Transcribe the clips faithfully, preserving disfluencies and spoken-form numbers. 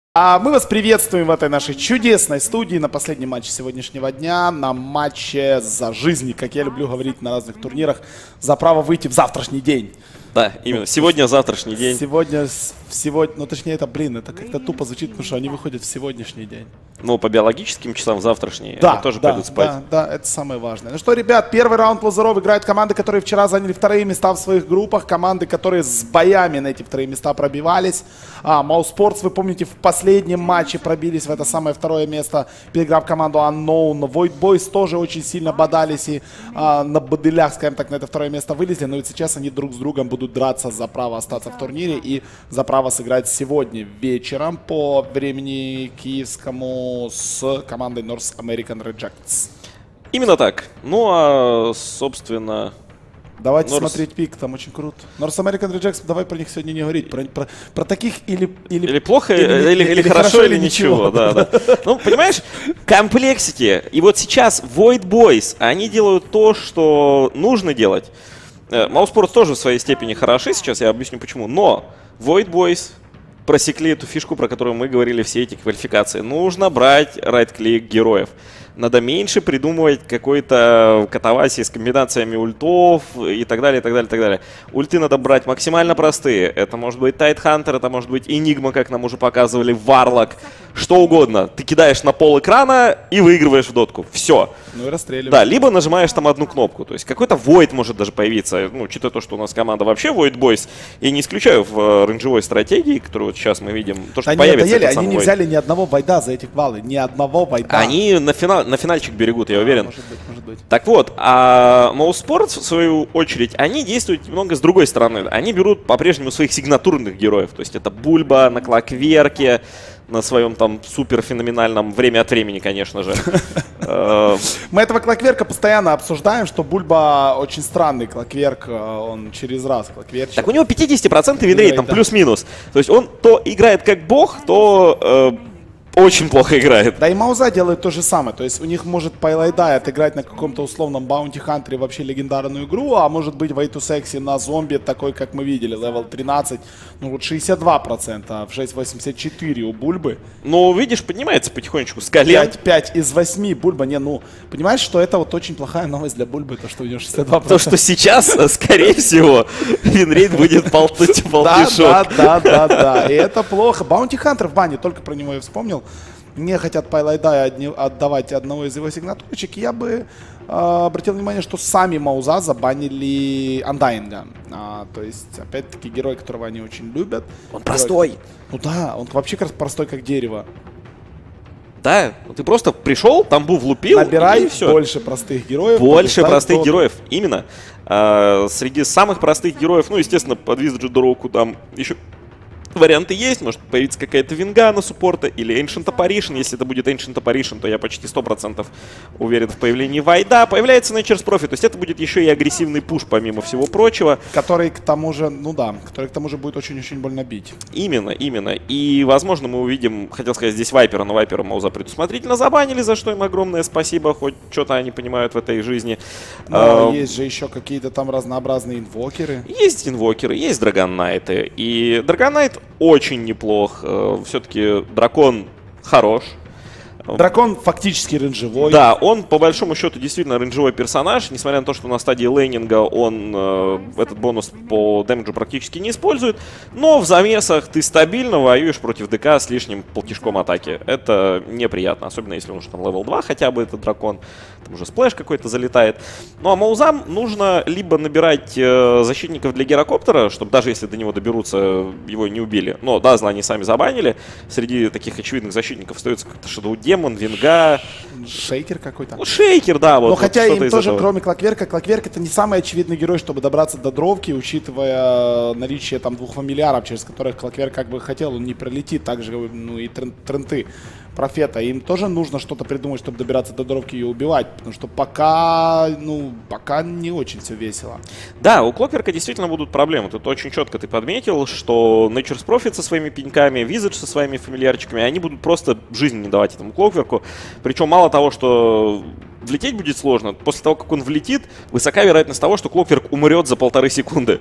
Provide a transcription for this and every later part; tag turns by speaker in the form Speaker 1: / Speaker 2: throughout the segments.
Speaker 1: А мы вас приветствуем в этой нашей чудесной студии на последнем матче сегодняшнего дня, на матче за жизнь, как я люблю говорить на разных турнирах, за право выйти в завтрашний день.
Speaker 2: Да, именно. Сегодня завтрашний день.
Speaker 1: Сегодня, сегодня, ну точнее это, блин, это как-то тупо звучит, потому что они выходят в сегодняшний день.
Speaker 2: Ну, по биологическим часам завтрашние,
Speaker 1: да,
Speaker 2: они тоже
Speaker 1: да,
Speaker 2: пойдут спать.
Speaker 1: Да, да, это самое важное. Ну что, ребят, первый раунд лузеров играют команды, которые вчера заняли вторые места в своих группах, команды, которые с боями на эти вторые места пробивались. А, Mousesports, вы помните, в последнем матче пробились в это самое второе место, переиграв команду Unknown. Void Boys тоже очень сильно бодались и а, на бодылях, скажем так, на это второе место вылезли, но ведь сейчас они друг с другом будут драться за право остаться в турнире и за право сыграть сегодня вечером по времени киевскому с командой North American Rejects.
Speaker 2: Именно так. Ну, а, собственно...
Speaker 1: Давайте
Speaker 2: North...
Speaker 1: смотреть пик, там очень круто. North American Rejects, давай про них сегодня не говорить. Про, про, про таких или... Или,
Speaker 2: или плохо, или, или, или, или хорошо, хорошо, или ничего. ничего. Да, да. Ну, понимаешь, комплексити. И вот сейчас Void Boys, они делают то, что нужно делать. Mousesports тоже в своей степени хороши, сейчас я объясню почему. Но Void Boys просекли эту фишку, про которую мы говорили все эти квалификации. Нужно брать райт-клик героев. Надо меньше придумывать какой-то катавасии с комбинациями ультов и так далее, и так далее, и так далее. Ульты надо брать максимально простые. Это может быть Тайтхантер, это может быть Энигма, как нам уже показывали, Варлок, что угодно. Ты кидаешь на пол экрана и выигрываешь в дотку. Все.
Speaker 1: Ну и расстреливаешь.
Speaker 2: Да, либо нажимаешь там одну кнопку. То есть какой-то Void может даже появиться. Ну, учитывая то, что у нас команда вообще Void Boys. Я не исключаю в э, рейнджевой стратегии, которую вот сейчас мы видим, то, что
Speaker 1: они
Speaker 2: появится.
Speaker 1: Надоели, они не
Speaker 2: Void.
Speaker 1: взяли ни одного вайда за эти квалы. Ни одного вайда.
Speaker 2: Они на финал, на финальчик берегут, я
Speaker 1: а,
Speaker 2: уверен.
Speaker 1: Может быть, может быть.
Speaker 2: Так вот, а Mousesports, в свою очередь, они действуют немного с другой стороны. Они берут по-прежнему своих сигнатурных героев. То есть это Бульба на Клокверке, на своем там супер феноменальном время от времени, конечно же.
Speaker 1: Мы этого Клокверка постоянно обсуждаем, что Бульба очень странный Клокверк, он через раз Клокверчик.
Speaker 2: Так у него пятьдесят процентов винрейт, там плюс-минус. То есть он то играет как бог, то очень плохо играет.
Speaker 1: Да и Мауза делает то же самое. То есть у них может Пайлайдай отыграть на каком-то условном Баунти Хантере вообще легендарную игру, а может быть Way to Sexy на зомби, такой, как мы видели, левел тринадцать, ну вот шестьдесят два процента, в шесть восемьдесят четыре у Бульбы.
Speaker 2: Ну, видишь, поднимается потихонечку с колен.
Speaker 1: пять, пять из восьми Бульба, не, ну, понимаешь, что это вот очень плохая новость для Бульбы, то, что у него шестьдесят два процента.
Speaker 2: То, что сейчас, скорее всего, винрейт будет полтышок.
Speaker 1: Да, да, да, да, да, и это плохо. Баунти Хантер в бане, только про него я вспомнил. Не хотят Пайлайдая отдавать одного из его сигнатурочек, я бы э, обратил внимание, что сами Мауза забанили Андайнга. А, то есть, опять-таки, герой, которого они очень любят.
Speaker 2: Он
Speaker 1: герой,
Speaker 2: простой.
Speaker 1: Ну да, он вообще как простой, как дерево.
Speaker 2: Да, ты просто пришел, тамбу влупил,
Speaker 1: Набирай
Speaker 2: и все.
Speaker 1: Больше простых героев.
Speaker 2: Больше простых доду. героев, именно. А, среди самых простых героев, ну, естественно, под Визджидороку там еще... варианты есть, может появиться какая-то винга на суппорта или Ancient Apparition. Если это будет Ancient Apparition, то я почти сто процентов уверен в появлении Вайда. Появляется Nature's Prophet, то есть это будет еще и агрессивный пуш, помимо всего прочего.
Speaker 1: Который к тому же, ну да, который к тому же будет очень-очень больно бить.
Speaker 2: Именно, именно. И, возможно, мы увидим, хотел сказать, здесь Вайпера, но Вайпера Мауза предусмотрительно забанили, за что им огромное спасибо, хоть что-то они понимают в этой жизни.
Speaker 1: Но а, есть же еще какие-то там разнообразные инвокеры.
Speaker 2: Есть инвокеры, есть драгонайты. И драгонайт очень неплох. Все-таки дракон хорош.
Speaker 1: Дракон фактически рейнджевой.
Speaker 2: Да, он по большому счету действительно рейнджевой персонаж. Несмотря на то, что на стадии лейнинга он э, этот бонус по дэмэджу практически не использует. Но в замесах ты стабильно воюешь против ДК с лишним полтишком атаки. Это неприятно, особенно если он уже там левел два хотя бы, этот дракон. Там уже сплэш какой-то залетает. Ну а Маузам нужно либо набирать э, защитников для гирокоптера, чтобы даже если до него доберутся, его не убили. Но да, зла они сами забанили. Среди таких очевидных защитников остается как-то Shadow Демон, Винга.
Speaker 1: Шейкер какой-то.
Speaker 2: Ну, Шейкер, да. Вот,
Speaker 1: Но
Speaker 2: вот
Speaker 1: хотя им тоже,
Speaker 2: этого.
Speaker 1: кроме Клокверка, Клокверк это не самый очевидный герой, чтобы добраться до дровки, учитывая наличие там двух фамильяров, через которых Клокверк как бы хотел, он не пролетит. Также, ну и тренты Профета. Им тоже нужно что-то придумать, чтобы добираться до дровки и убивать. Потому что пока, ну, пока не очень все весело.
Speaker 2: Да, у Клокверка действительно будут проблемы. Тут очень четко ты подметил, что Nature's Prophet со своими пеньками, Visage со своими фамильярчиками, они будут просто жизни не давать этому Клокверку. Причем мало того, что влететь будет сложно, после того, как он влетит, высока вероятность того, что Клокверк умрет за полторы секунды.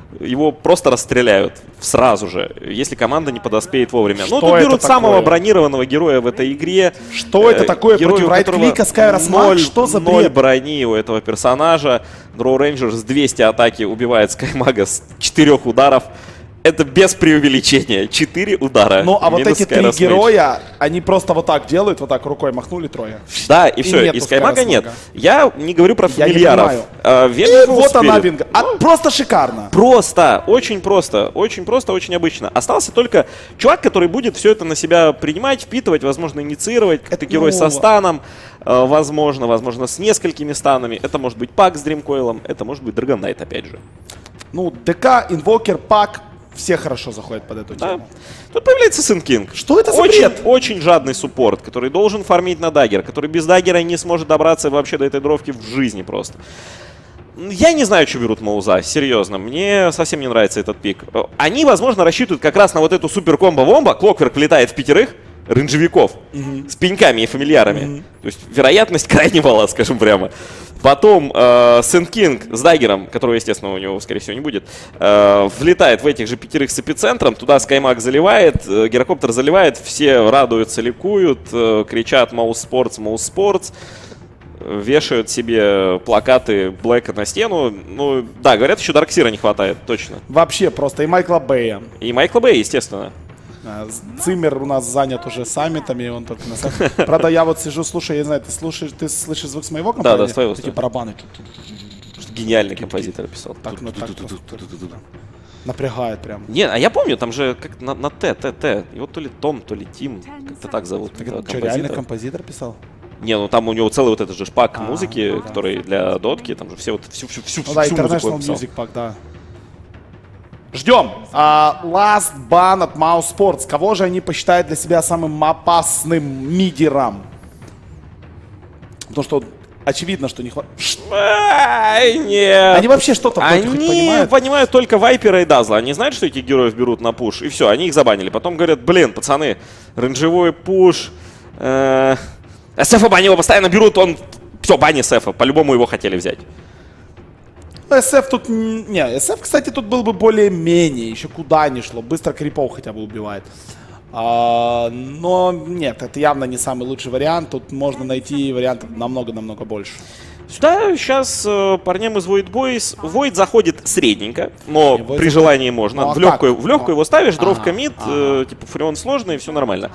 Speaker 2: его просто расстреляют сразу же, если команда не подоспеет вовремя.
Speaker 1: Что
Speaker 2: ну, тут берут
Speaker 1: такое?
Speaker 2: самого бронированного героя в этой игре.
Speaker 1: Что это такое против райт-клика Skyrus Mag? Что за бред?
Speaker 2: Ноль брони у этого персонажа. Дроу Рейнджер с двухсот атаки убивает Скаймага с четырех ударов. Это без преувеличения. Четыре удара.
Speaker 1: Ну, а вот эти три
Speaker 2: Skyrus Mage.
Speaker 1: героя, они просто вот так делают, вот так рукой махнули трое.
Speaker 2: Да, и,
Speaker 1: И
Speaker 2: все,
Speaker 1: нету
Speaker 2: и Скаймага
Speaker 1: Skyrus
Speaker 2: нет.
Speaker 1: Mage.
Speaker 2: Я не говорю про
Speaker 1: Я не
Speaker 2: фамильяров.
Speaker 1: понимаю.
Speaker 2: А,
Speaker 1: И
Speaker 2: Vengeful
Speaker 1: вот она,
Speaker 2: Spirit.
Speaker 1: Винга. А, просто шикарно.
Speaker 2: Просто, очень просто, очень просто, очень обычно. Остался только чувак, который будет все это на себя принимать, впитывать, возможно, инициировать. Это герой со станом, э, возможно, возможно, с несколькими станами. Это может быть пак с Дримкоилом, это может быть Dragon Knight, опять же.
Speaker 1: Ну, ДК, Инвокер, пак, все хорошо заходят под эту
Speaker 2: Да.
Speaker 1: тему.
Speaker 2: Тут появляется Сэн Кинг.
Speaker 1: Что это за
Speaker 2: очень,
Speaker 1: бред?
Speaker 2: очень жадный суппорт, который должен фармить на даггер, который без даггера не сможет добраться вообще до этой дровки в жизни просто. Я не знаю, что берут Мауза, серьезно. Мне совсем не нравится этот пик. Они, возможно, рассчитывают как раз на вот эту супер комбо-вомба. Клокверк влетает в пятерых рейнджевиков mm-hmm. с пеньками и фамильярами. Mm-hmm. То есть вероятность крайне мала, скажем прямо. Потом э, Сэн Кинг с даггером, которого, естественно, у него, скорее всего, не будет, э, влетает в этих же пятерых с эпицентром. Туда Скаймаг заливает, э, Гирокоптер заливает. Все радуются, ликуют, э, кричат «Маус Спортс, Маус Спортс». Вешают себе плакаты Блэка на стену. Ну, да, говорят, еще Дарксира не хватает, точно.
Speaker 1: Вообще просто. И Майкла Бэя.
Speaker 2: И Майкла Бэя, естественно.
Speaker 1: Циммер у нас занят уже саммитами, он только на саммит. Правда, я вот сижу, слушаю, я не знаю, ты слушаешь, ты слышишь звук с моего компании?
Speaker 2: Да, да, с твоего.
Speaker 1: Такие барабаны.
Speaker 2: Гениальный композитор писал.
Speaker 1: Так, ну так напрягает прям.
Speaker 2: Не, а я помню, там же как на, на Т, Т, Т. Его то ли Том, то ли Тим, как-то так зовут.
Speaker 1: Что, реально композитор писал?
Speaker 2: Не, ну там у него целый вот этот же шпак
Speaker 1: а,
Speaker 2: музыки,
Speaker 1: ну, да.
Speaker 2: который для дотки, там же все вот всю всю всю
Speaker 1: ну, да,
Speaker 2: всю музыку
Speaker 1: International
Speaker 2: писал.
Speaker 1: Music Pack, да. Ждем. Uh, last ban от Mouse Sports. Кого же они посчитают для себя самым опасным мидером? Потому что очевидно, что не хватает.
Speaker 2: Ай, нет.
Speaker 1: Они вообще что-то
Speaker 2: Они
Speaker 1: понимают?
Speaker 2: понимают только Вайпера и Дазла. Они знают, что этих героев берут на пуш, и все, они их забанили. Потом говорят, блин, пацаны, рейнджевой пуш. Э СФа они его постоянно берут, он... Все, бани СФа, по-любому его хотели взять.
Speaker 1: СФ тут... Не, СФ, кстати, тут был бы более-менее, еще куда ни шло. Быстро крипов хотя бы убивает. А, но нет, это явно не самый лучший вариант. Тут можно найти вариантов намного-намного больше.
Speaker 2: Сюда сейчас э, парням из Void Boys... Void заходит средненько, но
Speaker 1: Void
Speaker 2: при желании можно.
Speaker 1: Ну, а
Speaker 2: в легкую,
Speaker 1: как?
Speaker 2: в легкую
Speaker 1: Ну,
Speaker 2: его ставишь,
Speaker 1: ага,
Speaker 2: дровка мид,
Speaker 1: ага.
Speaker 2: э, типа фурион сложный, все нормально.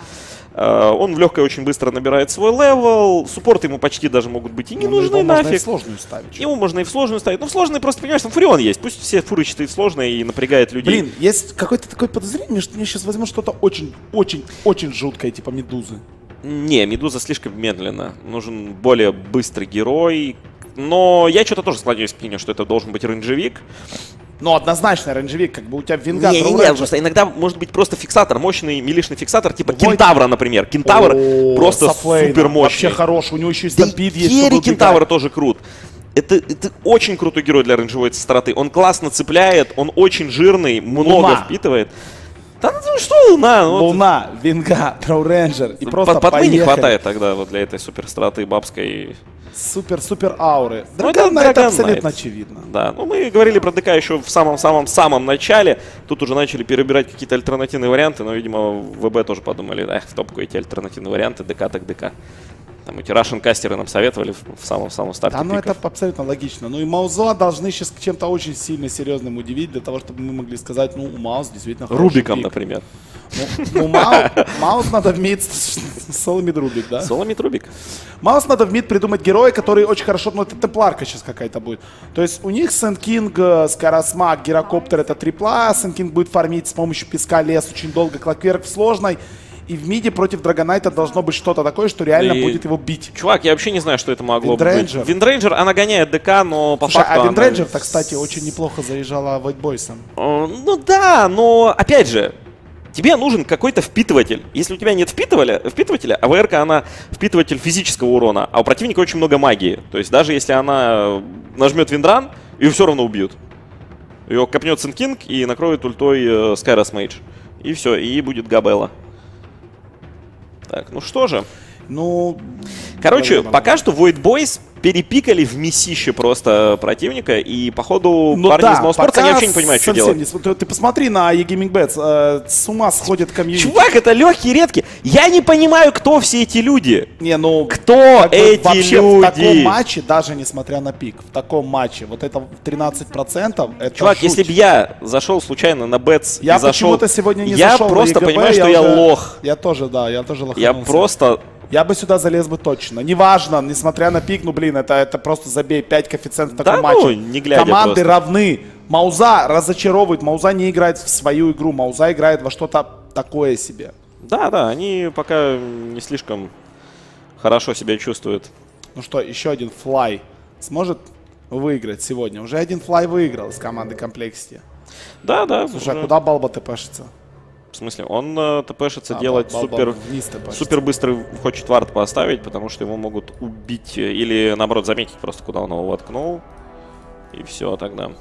Speaker 2: Э, он в легкой очень быстро набирает свой левел. Суппорты ему почти даже могут быть и не
Speaker 1: ну,
Speaker 2: нужны
Speaker 1: его
Speaker 2: нафиг.
Speaker 1: можно и в сложную ставить.
Speaker 2: Ему можно и в сложную ставить. Ну, в сложной просто, понимаешь, там фурион есть. Пусть все фуры читают в сложной и напрягает людей.
Speaker 1: Блин, есть какое-то такое подозрение, что мне сейчас возьмут что-то очень-очень-очень жуткое, типа Медузы.
Speaker 2: Не, Медуза слишком медленно. Нужен более быстрый герой. Но я что-то тоже склоняюсь к мнению, что это должен быть рейнджевик.
Speaker 1: Ну, однозначно, рейнджевик, как бы у тебя Винга...
Speaker 2: Не-не-не, просто иногда может быть просто фиксатор, мощный милишный фиксатор, типа
Speaker 1: Void.
Speaker 2: Кентавра, например. Кентавр
Speaker 1: О,
Speaker 2: просто
Speaker 1: Сафлейна,
Speaker 2: супер мощный.
Speaker 1: Вообще хорош, у него еще и
Speaker 2: Да
Speaker 1: стампид
Speaker 2: и
Speaker 1: есть.
Speaker 2: Керри
Speaker 1: чтобы
Speaker 2: Кентавр
Speaker 1: убегать.
Speaker 2: тоже крут. Это, это очень крутой герой для рейнджевой стороты. Он классно цепляет, он очень жирный, много
Speaker 1: Луна.
Speaker 2: впитывает. Да ну что Луна? Ну,
Speaker 1: Луна, Винга, Дроу Рейнджер. И просто
Speaker 2: под, подмы не
Speaker 1: поехали.
Speaker 2: хватает тогда вот для этой супер страты бабской.
Speaker 1: Супер-супер ауры.
Speaker 2: Ну, это
Speaker 1: Драгон Найт
Speaker 2: Dragon
Speaker 1: абсолютно
Speaker 2: Knight.
Speaker 1: очевидно.
Speaker 2: Да, ну мы говорили про ДК еще в самом-самом-самом начале. Тут уже начали перебирать какие-то альтернативные варианты, но, видимо, в ВБ тоже подумали, эх, в топку эти альтернативные варианты, ДК так ДК. Там эти Russian-кастеры нам советовали в самом-самом старте
Speaker 1: Да, ну
Speaker 2: пиков.
Speaker 1: это абсолютно логично. Ну и Мауза должны сейчас чем-то очень сильно серьезным удивить, для того, чтобы мы могли сказать, ну, у Маус действительно хороший
Speaker 2: Рубиком,
Speaker 1: пик.
Speaker 2: например.
Speaker 1: Ну, ну Мау, Маус надо в мид Соломид Рубик, да?
Speaker 2: Соломид Рубик.
Speaker 1: Маус надо в мид придумать героя, который очень хорошо... Ну, это темпларка сейчас какая-то будет. То есть у них Сэн Кинг, Skyrus Mag, Гирокоптер — это трипла. Сэн Кинг будет фармить с помощью песка лес очень долго. Клокверк в сложной. И в миде против Драгонайта должно быть что-то такое, что реально
Speaker 2: И-
Speaker 1: будет его бить.
Speaker 2: Чувак, я вообще не знаю, что это могло бы быть.
Speaker 1: Виндрейнджер.
Speaker 2: Виндрейнджер, она гоняет ДК, но по
Speaker 1: Слушай,
Speaker 2: факту
Speaker 1: а
Speaker 2: она-
Speaker 1: Виндрейнджер-то, кстати, очень неплохо заезжала Вайтбойсом.
Speaker 2: Э, Ну да, но опять же, тебе нужен какой-то впитыватель. Если у тебя нет впитывателя, впитывателя, а ВРК она впитыватель физического урона, а у противника очень много магии. То есть даже если она нажмет Виндран, ее все равно убьют. Ее копнет Сэн Кинг и накроет ультой э, Skyrus Mage. И все, и будет Габелла. Так, ну что же.
Speaker 1: Ну...
Speaker 2: Короче,
Speaker 1: наверное,
Speaker 2: пока что Void Boys перепикали в месище просто противника, и походу
Speaker 1: ну
Speaker 2: парни
Speaker 1: да,
Speaker 2: из Mousesports, они вообще не понимают, что делать.
Speaker 1: Не, ты, ты посмотри на eGaming Bets, э, с ума сходит комьюнити.
Speaker 2: Чувак, это легкие, редкие. Я не понимаю, кто все эти люди.
Speaker 1: Не, ну,
Speaker 2: кто эти
Speaker 1: вообще
Speaker 2: люди?
Speaker 1: В таком матче, даже несмотря на пик, в таком матче, вот это тринадцать процентов, это
Speaker 2: Чувак,
Speaker 1: жуть.
Speaker 2: если бы я зашел случайно на Bets
Speaker 1: я
Speaker 2: и зашел...
Speaker 1: почему-то сегодня не
Speaker 2: я
Speaker 1: зашел
Speaker 2: просто
Speaker 1: на ЕГБ,
Speaker 2: понимаю, что
Speaker 1: я,
Speaker 2: я
Speaker 1: уже,
Speaker 2: лох.
Speaker 1: Я тоже, да, я тоже лоханулся.
Speaker 2: Я просто...
Speaker 1: Я бы сюда залез бы точно. Неважно, несмотря на пик, ну блин, это, это просто забей пять коэффициентов в таком
Speaker 2: да,
Speaker 1: матче.
Speaker 2: Ну, не глядя
Speaker 1: команды
Speaker 2: просто.
Speaker 1: равны. Мауза разочаровывает, Мауза не играет в свою игру, Мауза играет во что-то такое себе.
Speaker 2: Да, да, они пока не слишком хорошо себя чувствуют.
Speaker 1: Ну что, еще один флай сможет выиграть сегодня? Уже один флай выиграл с команды Complexity.
Speaker 2: Да, да.
Speaker 1: Слушай,
Speaker 2: уже...
Speaker 1: а куда Балба ТПшится?
Speaker 2: В смысле, он э, ТПшится
Speaker 1: а,
Speaker 2: делать
Speaker 1: бал,
Speaker 2: супер,
Speaker 1: вниз
Speaker 2: супер быстрый, хочет вард поставить, потому что его могут убить или, наоборот, заметить просто, куда он его воткнул. И все тогда.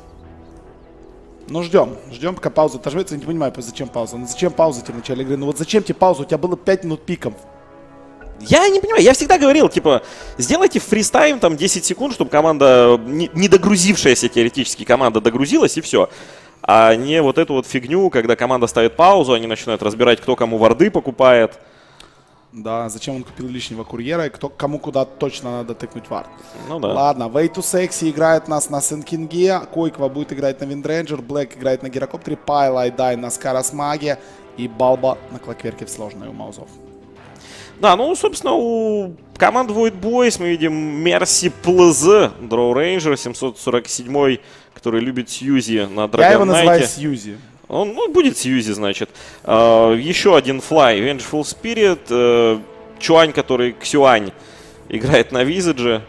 Speaker 1: Ну, ждем. Ждем, пока пауза отожмется. Я не понимаю, зачем пауза. Ну, зачем пауза тебе в начале игры? Ну, вот зачем тебе пауза? У тебя было пять минут пиком.
Speaker 2: Я не понимаю, я всегда говорил, типа, сделайте фристайм, там, десять секунд, чтобы команда, не, не догрузившаяся теоретически команда догрузилась, и все. А не вот эту вот фигню, когда команда ставит паузу, они начинают разбирать, кто кому варды покупает.
Speaker 1: Да, зачем он купил лишнего курьера, и кто, кому куда точно надо тыкнуть вард.
Speaker 2: Ну да.
Speaker 1: Ладно, Way to Sexy играет нас на Сенкинге, Койква будет играть на Виндрейнджер, Блэк играет на Гирокоптере, Пайл Айдай на Скарас Маге и Балба на Клокверке в сложной у Маузов.
Speaker 2: Да, ну, собственно, у команды Void Boys мы видим Мерси Плз, Дроу Рейнджер, семьсот сорок семь, который любит Сьюзи на Драгонайте.
Speaker 1: Я его называю Сьюзи.
Speaker 2: Он, ну, будет Сьюзи, значит. Uh, еще один флай, Vengeful Spirit, uh, Чуань, который Ксюань играет на Визидже.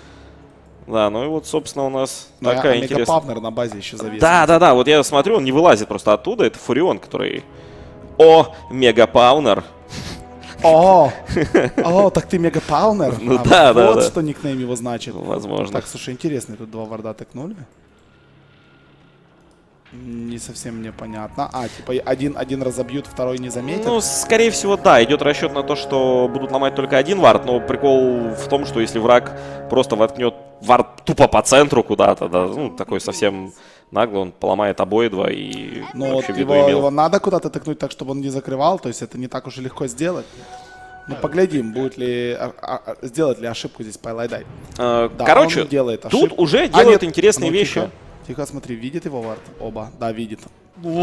Speaker 2: Да, ну и вот, собственно, у нас
Speaker 1: Но
Speaker 2: такая
Speaker 1: я,
Speaker 2: интересная...
Speaker 1: Павнер на базе еще завис.
Speaker 2: Да, да, да, вот я смотрю, он не вылазит просто оттуда, это Фурион, который... О, Мегапаунер.
Speaker 1: О, о, так ты Мегапаунер?
Speaker 2: Ну
Speaker 1: а,
Speaker 2: да,
Speaker 1: вот
Speaker 2: да,
Speaker 1: Вот
Speaker 2: да.
Speaker 1: что никнейм его значит.
Speaker 2: Возможно.
Speaker 1: Так, слушай, интересно, тут два варда тыкнули. Не совсем мне понятно. А, типа один, один разобьют, второй не заметит?
Speaker 2: Ну, скорее всего, да. Идет расчет на то, что будут ломать только один вард, но прикол в том, что если враг просто воткнет вард тупо по центру куда-то, да, ну, такой совсем наглый, он поломает обои-два и
Speaker 1: Ну,
Speaker 2: вообще
Speaker 1: вот
Speaker 2: виду
Speaker 1: его,
Speaker 2: имел.
Speaker 1: его надо куда-то тыкнуть так, чтобы он не закрывал, то есть это не так уж и легко сделать. Ну, поглядим, будет ли, а, а, сделать ли ошибку здесь Пайлайдай.
Speaker 2: А,
Speaker 1: Да,
Speaker 2: короче,
Speaker 1: он делает
Speaker 2: тут
Speaker 1: ошибку.
Speaker 2: уже
Speaker 1: А,
Speaker 2: делают
Speaker 1: нет,
Speaker 2: интересные
Speaker 1: ну,
Speaker 2: вещи.
Speaker 1: Тихо, тихо, смотри, видит его вард? Оба, да, видит.
Speaker 2: Ну,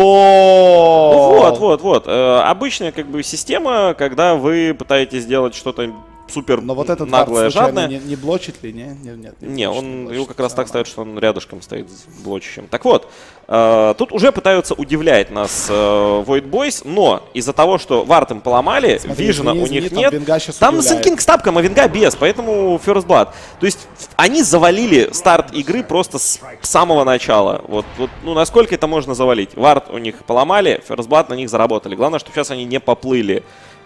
Speaker 2: вот, вот, вот. Э, обычная как бы система, когда вы пытаетесь сделать что-то супер
Speaker 1: Но вот этот
Speaker 2: наглое,
Speaker 1: вард случайно
Speaker 2: жадное.
Speaker 1: не, не блочит ли? Не, не, нет, не,
Speaker 2: Не,
Speaker 1: блочит,
Speaker 2: он
Speaker 1: блочит,
Speaker 2: его как раз
Speaker 1: всё
Speaker 2: так
Speaker 1: нормально.
Speaker 2: ставит, что он рядышком стоит с блочащим. Так вот, э, тут уже пытаются удивлять нас э, Void Boys, но из-за того, что вард им поломали,
Speaker 1: Смотри,
Speaker 2: Вижена
Speaker 1: извини,
Speaker 2: у них
Speaker 1: извини,
Speaker 2: нет,
Speaker 1: там Венга щас
Speaker 2: там
Speaker 1: удивляет.
Speaker 2: Сенкинг с тапком, а Венга без, поэтому First Blood. То есть они завалили старт игры просто с самого начала. Вот, вот, ну, насколько это можно завалить? Вард у них поломали, First Blood на них заработали. Главное, что сейчас они не поплыли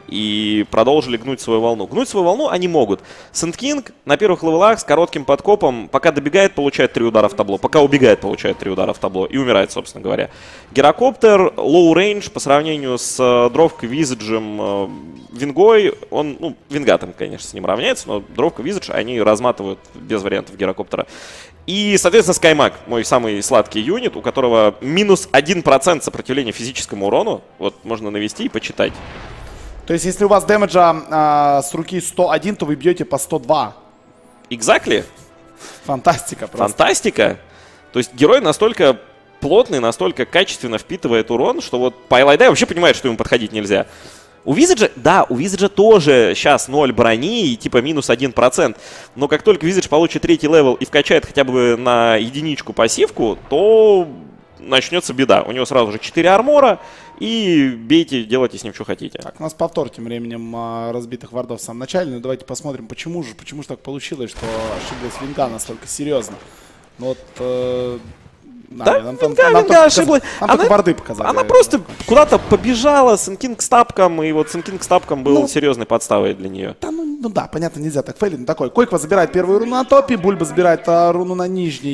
Speaker 2: и продолжили гнуть свою волну. Гнуть свою волну они могут. Сент-Кинг на первых левелах с коротким подкопом, пока добегает, получает три удара в табло. Пока убегает, получает три удара в табло. И умирает, собственно говоря. Гирокоптер, лоу рейндж по сравнению с э, Дровкой, Визиджем, э, Вингой. Он, ну, Винга там, конечно, с ним равняется, но Дровка, Визидж, они разматывают без вариантов Гирокоптера. И, соответственно, Скаймаг, мой самый сладкий юнит, у которого минус один процент сопротивления физическому урону. Вот можно навести и почитать.
Speaker 1: То есть, если у вас дэмэджа а, с руки сто один, то вы бьете по сто два.
Speaker 2: Exactly.
Speaker 1: Фантастика просто.
Speaker 2: Фантастика. То есть герой настолько плотный, настолько качественно впитывает урон, что вот Пайлайдай вообще понимает, что ему подходить нельзя. У Визиджа, да, у Визиджа тоже сейчас ноль брони и типа минус один процент. Но как только Визидж получит третий левел и вкачает хотя бы на единичку пассивку, то начнется беда. У него сразу же четыре армора, и бейте, делайте с ним, что хотите.
Speaker 1: Так, у нас повтор тем временем а, разбитых вардов в самом начале. Ну, давайте посмотрим, почему же, почему же так получилось, что ошиблась Винга настолько серьезно. Ну, вот... Э,
Speaker 2: Да,
Speaker 1: не, нам,
Speaker 2: Винга,
Speaker 1: нам, нам
Speaker 2: Винга
Speaker 1: только
Speaker 2: ошиблась.
Speaker 1: показ- Нам
Speaker 2: Она,
Speaker 1: только варды показали.
Speaker 2: она просто куда-то побежала, Сенкинг с тапком, и вот Сенкинг с тапком был
Speaker 1: Ну,
Speaker 2: серьезной подставой для нее.
Speaker 1: Да, ну, ну да, понятно, нельзя так фейлить. Ну, такой, Койква забирает первую руну на топе, Бульба забирает а, руну на нижней.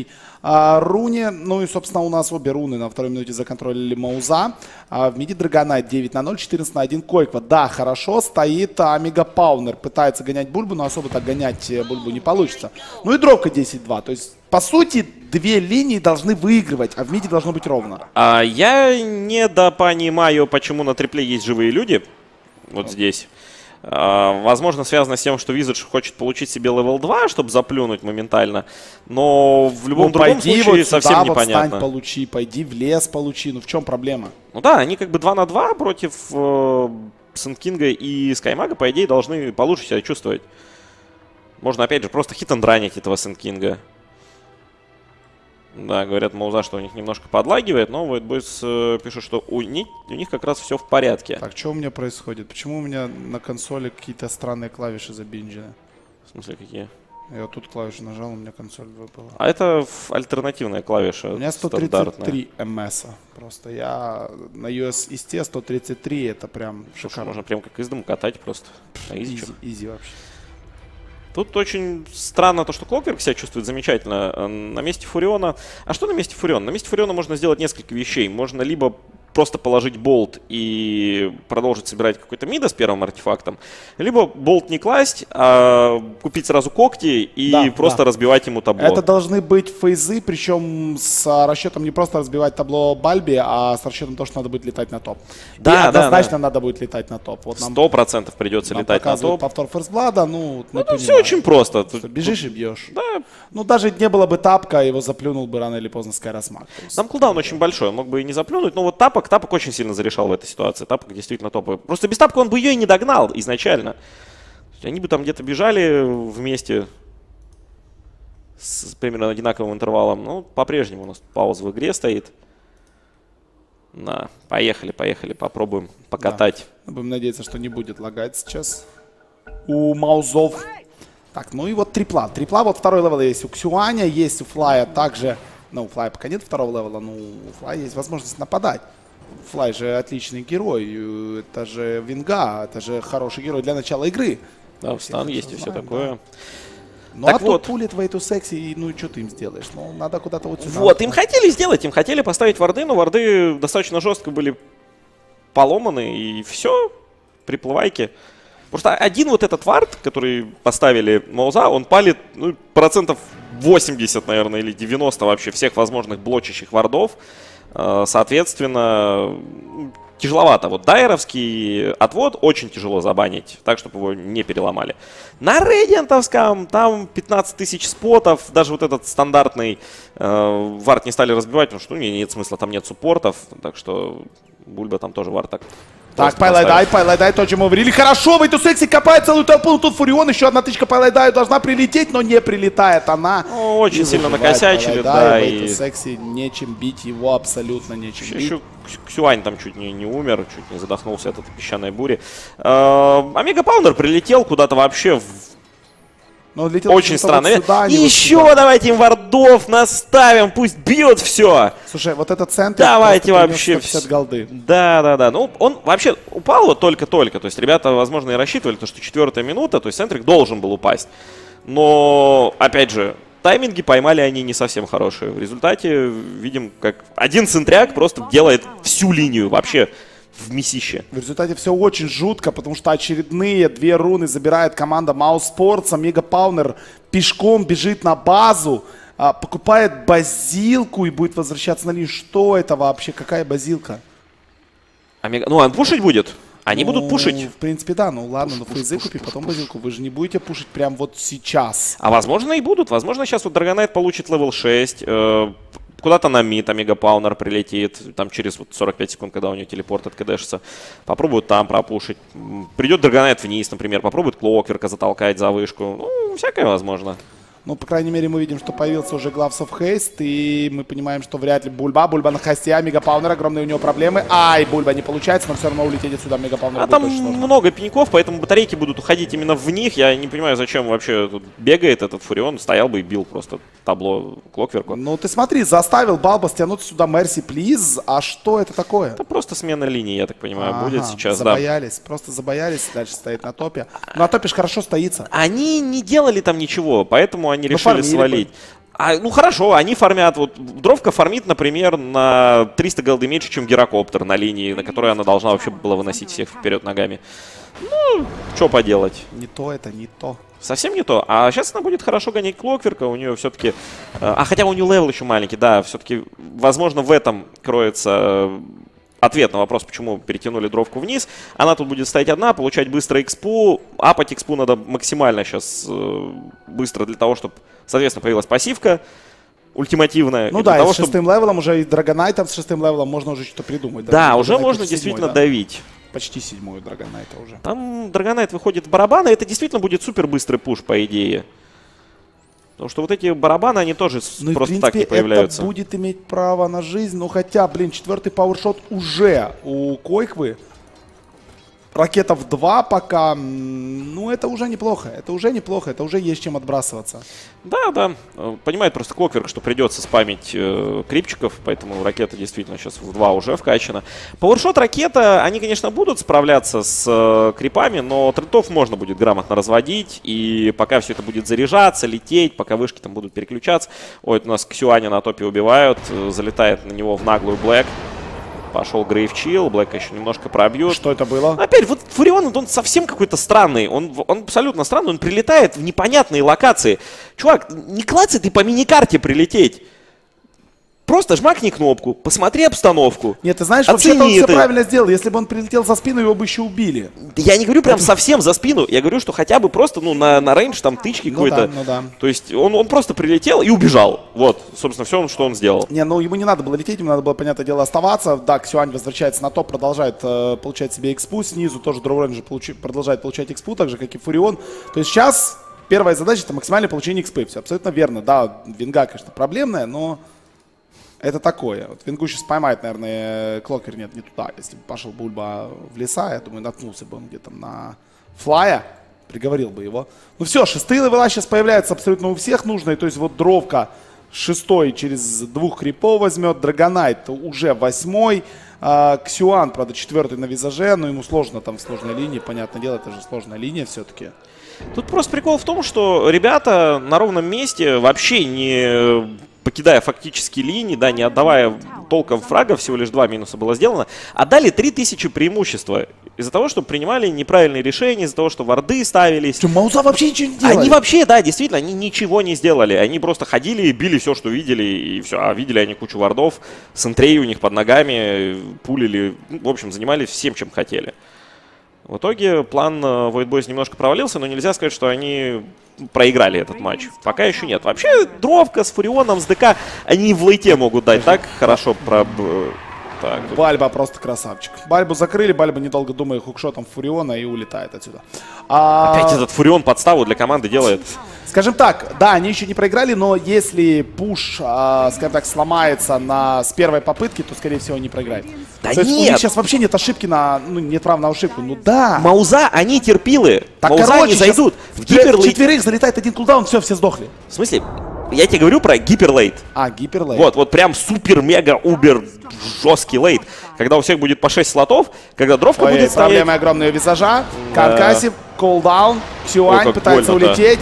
Speaker 1: А, Руни, ну и, собственно, у нас обе руны на второй минуте законтролили Мауза. А в миде Драгонайт девять на ноль, четырнадцать на один Койква. Да, хорошо, стоит Омега Паунер. Пытается гонять Бульбу, но особо так гонять Бульбу не получится. Ну и дровка десять два. То есть, по сути, две линии должны выигрывать, а в миде должно быть ровно.
Speaker 2: А я недопонимаю, почему на трипле есть живые люди. Вот здесь. Uh, возможно, связано с тем, что Визардж хочет получить себе левел два, чтобы заплюнуть моментально. Но в любом
Speaker 1: ну,
Speaker 2: другом
Speaker 1: случае
Speaker 2: вот совсем
Speaker 1: вот
Speaker 2: непонятно.
Speaker 1: Встань, получи, пойди в лес, получи. Ну в чем проблема?
Speaker 2: Ну да, они как бы два на два против э, Сэндкинга и Скаймага, по идее, должны получше себя чувствовать. Можно, опять же, просто хит-андранить этого Сэндкинга. Да, говорят, Мауза, что у них немножко подлагивает, но Void Boys э, пишут, что у них, у них как раз все в порядке.
Speaker 1: Так, что у меня происходит? Почему у меня на консоли какие-то странные клавиши забинджены?
Speaker 2: В смысле, какие?
Speaker 1: Я вот тут клавишу нажал, у меня консоль выпала.
Speaker 2: А это альтернативная клавиша.
Speaker 1: У меня сто тридцать три эм эс. Просто я на ю эс ай эс ти сто тридцать три, это прям шикарно.
Speaker 2: Можно прям как из дома катать просто. На
Speaker 1: изи, изи вообще.
Speaker 2: Тут очень странно то, что Clockwork себя чувствует замечательно на месте Фуриона. А что на месте Фуриона? На месте Фуриона можно сделать несколько вещей. Можно либо просто положить болт и продолжить собирать какой-то мида с первым артефактом, либо болт не класть, а купить сразу когти и да, просто да. разбивать ему табло.
Speaker 1: Это должны быть фейзы, причем с расчетом не просто разбивать табло Бальби, а с расчетом то, что надо будет летать на топ.
Speaker 2: Да,
Speaker 1: и однозначно
Speaker 2: да, да.
Speaker 1: надо будет летать на топ.
Speaker 2: Вот сто процентов придется
Speaker 1: нам
Speaker 2: летать на топ.
Speaker 1: Повтор Ферстблада, ну,
Speaker 2: ну это все очень просто.
Speaker 1: Тут бежишь и бьешь.
Speaker 2: Да.
Speaker 1: Ну, даже не было бы тапка, его заплюнул бы рано или поздно Скайросмак.
Speaker 2: Там кулдаун очень большой, он мог бы и не заплюнуть, но вот тапок, тапок очень сильно решал в этой ситуации. Тапок действительно топовый. Просто без тапка он бы ее и не догнал изначально. Они бы там где-то бежали вместе с примерно одинаковым интервалом. Ну, по-прежнему у нас пауза в игре стоит. Да, поехали, поехали, попробуем покатать.
Speaker 1: Да. Будем надеяться, что не будет лагать сейчас у Маузов. Так, ну и вот трипла. Трипла, вот второй левел есть у Ксюаня, есть у Флая также. Ну, у Флая пока нет второго левела, но у Флая есть возможность нападать. Флай же отличный герой, это же Винга, это же хороший герой для начала игры.
Speaker 2: Да, стан есть и все такое. Да.
Speaker 1: Ну так а вот. Тут пулит в эту секси, ну и что ты им сделаешь? Ну надо куда-то вот сюда.
Speaker 2: Вот, им хотели сделать, им хотели поставить варды, но варды достаточно жестко были поломаны, и все, приплывайки. Просто один вот этот вард, который поставили Мауза, он палит ну, процентов восемьдесят, наверное, или девяносто вообще всех возможных блочащих вардов. Соответственно, тяжеловато. Вот дайеровский отвод очень тяжело забанить, так, чтобы его не переломали. На Рейдиантовском там пятнадцать тысяч спотов. Даже вот этот стандартный э, вард не стали разбивать, потому что ну, нет смысла, там нет суппортов. Так что Бульба там тоже вард так.
Speaker 1: Так, Пайлайдай, Пайлайдай, то, чем мы говорили. Хорошо, в эту секси копает целую толпу. Ну, тут Фурион, еще одна тычка Пайлайдаю должна прилететь, но не прилетает она.
Speaker 2: Ну, очень и сильно накосячили, да.
Speaker 1: В и... эту секси нечем бить его, абсолютно нечем
Speaker 2: еще,
Speaker 1: бить.
Speaker 2: Еще Ксюань там чуть не, не умер, чуть не задохнулся от этой песчаной бури. Э, Омега Паундер прилетел куда-то вообще в...
Speaker 1: Но
Speaker 2: очень странно.
Speaker 1: Вот сюда,
Speaker 2: и
Speaker 1: вот
Speaker 2: еще
Speaker 1: сюда.
Speaker 2: Давайте им вардов наставим, пусть бьет все.
Speaker 1: Слушай, вот этот центр.
Speaker 2: Давайте вообще
Speaker 1: пятьдесят голды.
Speaker 2: Да, да, да. Ну, он вообще упал вот только-только. То есть ребята, возможно, и рассчитывали, то, что четвертая минута, то есть центрик должен был упасть. Но, опять же, тайминги поймали они не совсем хорошие. В результате видим, как один центряк просто делает всю линию вообще в месище.
Speaker 1: В результате все очень жутко, потому что очередные две руны забирает команда Mousesports. Омега Паунер пешком бежит на базу, а, покупает базилку и будет возвращаться на линию. Что это вообще? Какая базилка?
Speaker 2: Омега... Ну, он пушить будет. Они ну, будут пушить.
Speaker 1: В принципе, да. Ну ладно,
Speaker 2: пуш,
Speaker 1: но
Speaker 2: пуш,
Speaker 1: фейзы
Speaker 2: пуш,
Speaker 1: купи,
Speaker 2: пуш,
Speaker 1: потом
Speaker 2: пуш.
Speaker 1: базилку. Вы же не будете пушить прям вот сейчас.
Speaker 2: А возможно и будут. Возможно, сейчас вот Драгонайт получит левел шесть. Э Куда-то на мид Омега Паунер прилетит, там через вот сорок пять секунд, когда у него телепорт откэдэшится. Попробуют там пропушить. Придет Драгонайт вниз, например, попробует Клокверка затолкать за вышку. Ну, всякое возможно.
Speaker 1: Ну, по крайней мере, мы видим, что появился уже Gloves of Haste, и мы понимаем, что вряд ли Бульба. Бульба на хосте, Омега Паунер, огромные у него проблемы. Ай, Бульба не получается, но все равно улететь отсюда Омега Паунер.
Speaker 2: А там много пеньков, поэтому батарейки будут уходить именно в них. Я не понимаю, зачем вообще тут бегает этот Фурион. Стоял бы и бил просто табло Клокверку.
Speaker 1: Ну, ты смотри, заставил Балба стянуться сюда Мерси, плиз. А что это такое?
Speaker 2: Это просто смена линии, я так понимаю, ага, будет сейчас.
Speaker 1: Забоялись,
Speaker 2: да.
Speaker 1: просто забоялись. Дальше стоит на топе. На топе же хорошо стоится.
Speaker 2: Они не делали там ничего, поэтому они решили свалить. А, ну хорошо, они фармят. Вот Дровка фармит, например, на триста голды меньше, чем Гирокоптер на линии, на которой она должна вообще была выносить всех вперед ногами. Ну, что поделать.
Speaker 1: Не то это, не то.
Speaker 2: Совсем не то. А сейчас она будет хорошо гонять Клокверка. У нее все-таки... А хотя у нее левел еще маленький, да. Все-таки, возможно, в этом кроется ответ на вопрос, почему перетянули Дровку вниз. Она тут будет стоять одна, получать быстро экспу. Апать экспу надо максимально сейчас быстро для того, чтобы, соответственно, появилась пассивка ультимативная.
Speaker 1: Ну да,
Speaker 2: того,
Speaker 1: с шестым чтобы... левелом уже и Драгонайтом с шестым левелом можно уже что-то придумать.
Speaker 2: Да, да уже можно действительно да? давить.
Speaker 1: Почти седьмую Драгонайта уже.
Speaker 2: Там Драгонайт выходит в барабаны, это действительно будет супер быстрый пуш, по идее. Потому что вот эти барабаны, они тоже ну, просто и, в принципе, так не появляются.
Speaker 1: Это будет иметь право на жизнь, ну хотя, блин, четвертый пауэршот уже у Койквы. Ракетов два пока, ну это уже неплохо, это уже неплохо, это уже есть чем отбрасываться.
Speaker 2: Да, да, понимает просто Клокверк, что придется спамить э, крипчиков, поэтому ракета действительно сейчас в два уже вкачана. Пауэршот ракета, они, конечно, будут справляться с э, крипами, но трендов можно будет грамотно разводить, и пока все это будет заряжаться, лететь, пока вышки там будут переключаться. Ой, это у нас Ксюаня на топе убивают, э, залетает на него в наглую Блэк. Пошел Грейвчилл, Блэка еще немножко пробьет.
Speaker 1: Что это было?
Speaker 2: Опять, вот Фурион, он совсем какой-то странный. Он, он абсолютно странный, он прилетает в непонятные локации. Чувак, не клацай ты по миникарте прилететь. Просто жмакни кнопку, посмотри обстановку.
Speaker 1: Нет, ты знаешь, вообще-то он все правильно сделал. Если бы он прилетел за спину, его бы еще убили.
Speaker 2: Я не говорю прям совсем за спину. Я говорю, что хотя бы просто ну, на, на рейндж, там, тычки ну какой-то.
Speaker 1: Да, ну да.
Speaker 2: То есть он, он просто прилетел и убежал. Вот, собственно, все, что он сделал.
Speaker 1: Не, ну ему не надо было лететь, ему надо было, понятное дело, оставаться. Да, Ксюань возвращается на топ, продолжает э, получать себе экспу. Снизу тоже Дроу Рейнджер получи, продолжает получать экспу, так же, как и Фурион. То есть сейчас первая задача — это максимальное получение экспы. Все абсолютно верно. Да, Винга, конечно, проблемная, но... Это такое. Вот Вингу сейчас поймает, наверное, Клокер нет, не туда. Если бы пошел Бульба в леса, я думаю, наткнулся бы он где-то на флая, приговорил бы его. Ну все, шестые левела сейчас появляются абсолютно у всех нужные. То есть вот Дровка шестой через двух крипов возьмет, Драгонайт уже восьмой, а, Ксюан, правда, четвертый на визаже, но ему сложно там в сложной линии, понятное дело, это же сложная линия все-таки.
Speaker 2: Тут просто прикол в том, что ребята на ровном месте вообще не... покидая фактически линии, да, не отдавая толком фрагов, всего лишь два минуса было сделано, отдали три тысячи преимущества из-за того, что принимали неправильные решения, из-за того, что варды ставились.
Speaker 1: Что, Мауза вообще ничего не делали?
Speaker 2: Они вообще, да, действительно, они ничего не сделали. Они просто ходили и били все, что видели, и все. А видели они кучу вардов, с энтрей у них под ногами, пулили, в общем, занимались всем, чем хотели. В итоге план Void Boys немножко провалился, но нельзя сказать, что они проиграли этот матч. Пока еще нет. Вообще, Дровка с Фурионом, с ДК, они в лейте могут дать так хорошо про... Так, тут...
Speaker 1: Бальба просто красавчик. Бальбу закрыли, Бальба, недолго думая, хукшотом Фуриона и улетает отсюда. А...
Speaker 2: Опять этот Фурион подставу для команды делает.
Speaker 1: Скажем так, да, они еще не проиграли, но если пуш, а, скажем так, сломается на, с первой попытки, то, скорее всего, не проиграет.
Speaker 2: Да
Speaker 1: то
Speaker 2: нет!
Speaker 1: Есть у них сейчас вообще нет ошибки на, ну, нет права на ошибку, ну да.
Speaker 2: Мауза, они терпилы.
Speaker 1: Так,
Speaker 2: Мауза
Speaker 1: короче,
Speaker 2: не зайдут.
Speaker 1: В гиперлейт... четверых залетает один кулдаун, все, все сдохли.
Speaker 2: В смысле? Я тебе говорю про гиперлейт.
Speaker 1: А, гиперлейт.
Speaker 2: Вот, вот прям супер-мега-убер жесткий лейт. Когда у всех будет по шесть слотов, когда Дровка
Speaker 1: Ой,
Speaker 2: будет стоять...
Speaker 1: проблемы огромные у визажа.
Speaker 2: Да.
Speaker 1: Конкассив, колдаун, Ксюань пытается улететь.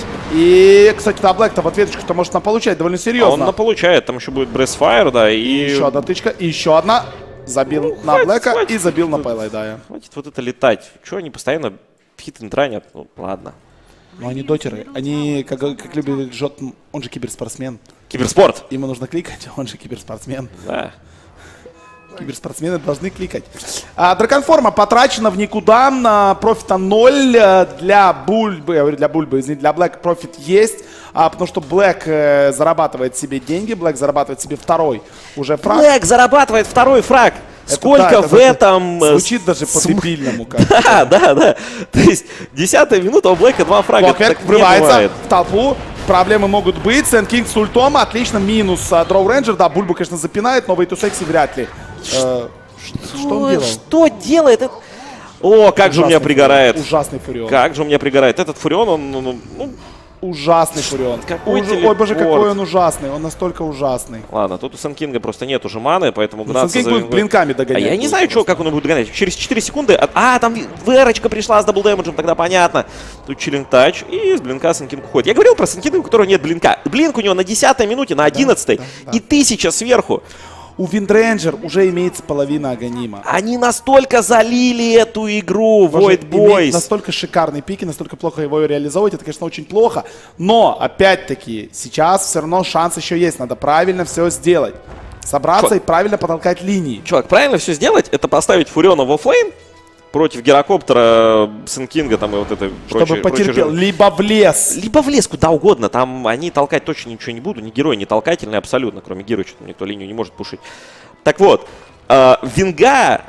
Speaker 1: И, кстати, да, Блэк-то в ответочку-то может нам получать довольно серьезно.
Speaker 2: А он на получает, там еще будет Брейсфайр, да, и...
Speaker 1: и... Еще одна тычка, и еще одна. Забил ну, на Блэка и забил на Пайлайдая.
Speaker 2: Хватит вот это летать. Чего они постоянно хит-н ранят? Ну, ладно.
Speaker 1: Ну, они дотеры. Они, как, как любит Жот, он же киберспортсмен.
Speaker 2: Киберспорт.
Speaker 1: Ему нужно кликать, он же киберспортсмен.
Speaker 2: Да.
Speaker 1: Киберспортсмены должны кликать. А, Драконформа потрачена в никуда, на профита ноль. Для Бульбы, я говорю для Бульбы, извините, для Блэк профит есть. А, потому что Блэк э, зарабатывает себе деньги, Блэк зарабатывает себе второй уже фраг.
Speaker 2: Блэк зарабатывает второй фраг. Это, сколько да, в этом...
Speaker 1: Звучит даже по-дебильному. Как
Speaker 2: да, да, да. То есть десятая минута у Блэка два фрага.
Speaker 1: Клокверк врывается в толпу. Проблемы могут быть. Сэнд Кинг с ультом. Отлично. Минус Дроу Рейнджер. Да, Бульбу, конечно, запинает, но в эту секси вряд ли.
Speaker 2: Что, что он делал? Что делает? О, как ужасный же у меня пригорает.
Speaker 1: Фурион. Ужасный Фурион.
Speaker 2: Как же у меня пригорает. Этот Фурион, он... Ну, ну,
Speaker 1: ужасный Фурион.
Speaker 2: Какой
Speaker 1: Уж... Ой, боже,
Speaker 2: телепорт.
Speaker 1: какой он ужасный. Он настолько ужасный.
Speaker 2: Ладно, тут у Сенкинга просто нет уже маны, поэтому
Speaker 1: Ну,
Speaker 2: гнаться
Speaker 1: Сенкинг
Speaker 2: за
Speaker 1: будет блинками догонять.
Speaker 2: А я не
Speaker 1: будет
Speaker 2: знаю,
Speaker 1: просто.
Speaker 2: что, как он будет догонять. Через четыре секунды... от- А, там вэрочка пришла с даблдэмэджем, тогда понятно. Тут чиллинг тач, и с блинка Сенкинг уходит. Я говорил про Сенкинга, у которого нет блинка. Блинк у него на десятой минуте, на одиннадцатой,
Speaker 1: да, да.
Speaker 2: и тысяча сверху.
Speaker 1: У Виндрейнджер уже имеется половина Аганима.
Speaker 2: Они настолько залили эту игру,
Speaker 1: Боже,
Speaker 2: Void
Speaker 1: иметь
Speaker 2: Boys.
Speaker 1: настолько шикарные пики, настолько плохо его реализовывать, это, конечно, очень плохо. Но, опять-таки, сейчас все равно шанс еще есть. Надо правильно все сделать. Собраться
Speaker 2: Чё?
Speaker 1: и правильно потолкать линии.
Speaker 2: Чувак, правильно все сделать, это поставить Фуриона в оффлейн против Герокоптера, Сенкинга там и вот это
Speaker 1: Чтобы
Speaker 2: прочее-
Speaker 1: потерпел.
Speaker 2: прочее.
Speaker 1: Либо в лес.
Speaker 2: Либо в лес куда угодно, там они толкать точно ничего не будут, ни герои, ни толкательные абсолютно, кроме героя, что-то никто линию не может пушить. Так вот, э, Винга,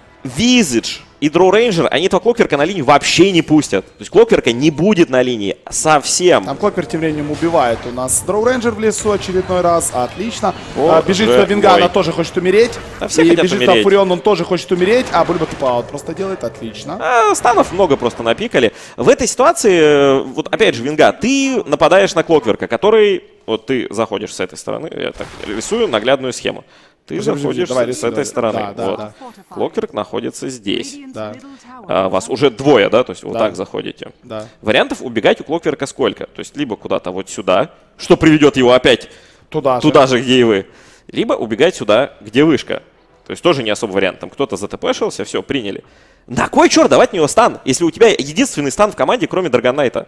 Speaker 2: Визидж и Дроу Рейнджер, они этого Клокверка на линию вообще не пустят. То есть Клокверка не будет на линии совсем.
Speaker 1: Там Клоквер тем временем убивает у нас Дроу Рейнджер в лесу очередной раз. Отлично.
Speaker 2: О,
Speaker 1: А, бежит
Speaker 2: уже
Speaker 1: сюда Винга,
Speaker 2: мой.
Speaker 1: она тоже хочет умереть.
Speaker 2: Да все
Speaker 1: и
Speaker 2: хотят
Speaker 1: бежит
Speaker 2: умереть.
Speaker 1: сюда Фурион, он тоже хочет умереть. А Бульба типа просто делает. Отлично.
Speaker 2: А, станов много просто напикали. В этой ситуации, э, вот опять же, Винга, ты нападаешь на Клокверка, который... Вот ты заходишь с этой стороны, я так рисую наглядную схему. Ты
Speaker 1: Подожди,
Speaker 2: заходишь
Speaker 1: давай,
Speaker 2: с,
Speaker 1: рисуй,
Speaker 2: с этой
Speaker 1: давай.
Speaker 2: стороны.
Speaker 1: Да, да,
Speaker 2: вот.
Speaker 1: да.
Speaker 2: Клокверк находится здесь.
Speaker 1: Да.
Speaker 2: А, вас уже двое, да? То есть вот
Speaker 1: Да.
Speaker 2: так заходите.
Speaker 1: Да.
Speaker 2: Вариантов убегать у Клокверка сколько? То есть либо куда-то вот сюда, что приведет его опять
Speaker 1: Туда же.
Speaker 2: туда же, где и вы. Либо убегать сюда, где вышка. То есть тоже не особо вариант. Там кто-то затпшился, все, приняли. На кой черт давать в него стан, если у тебя единственный стан в команде, кроме Драгонайта?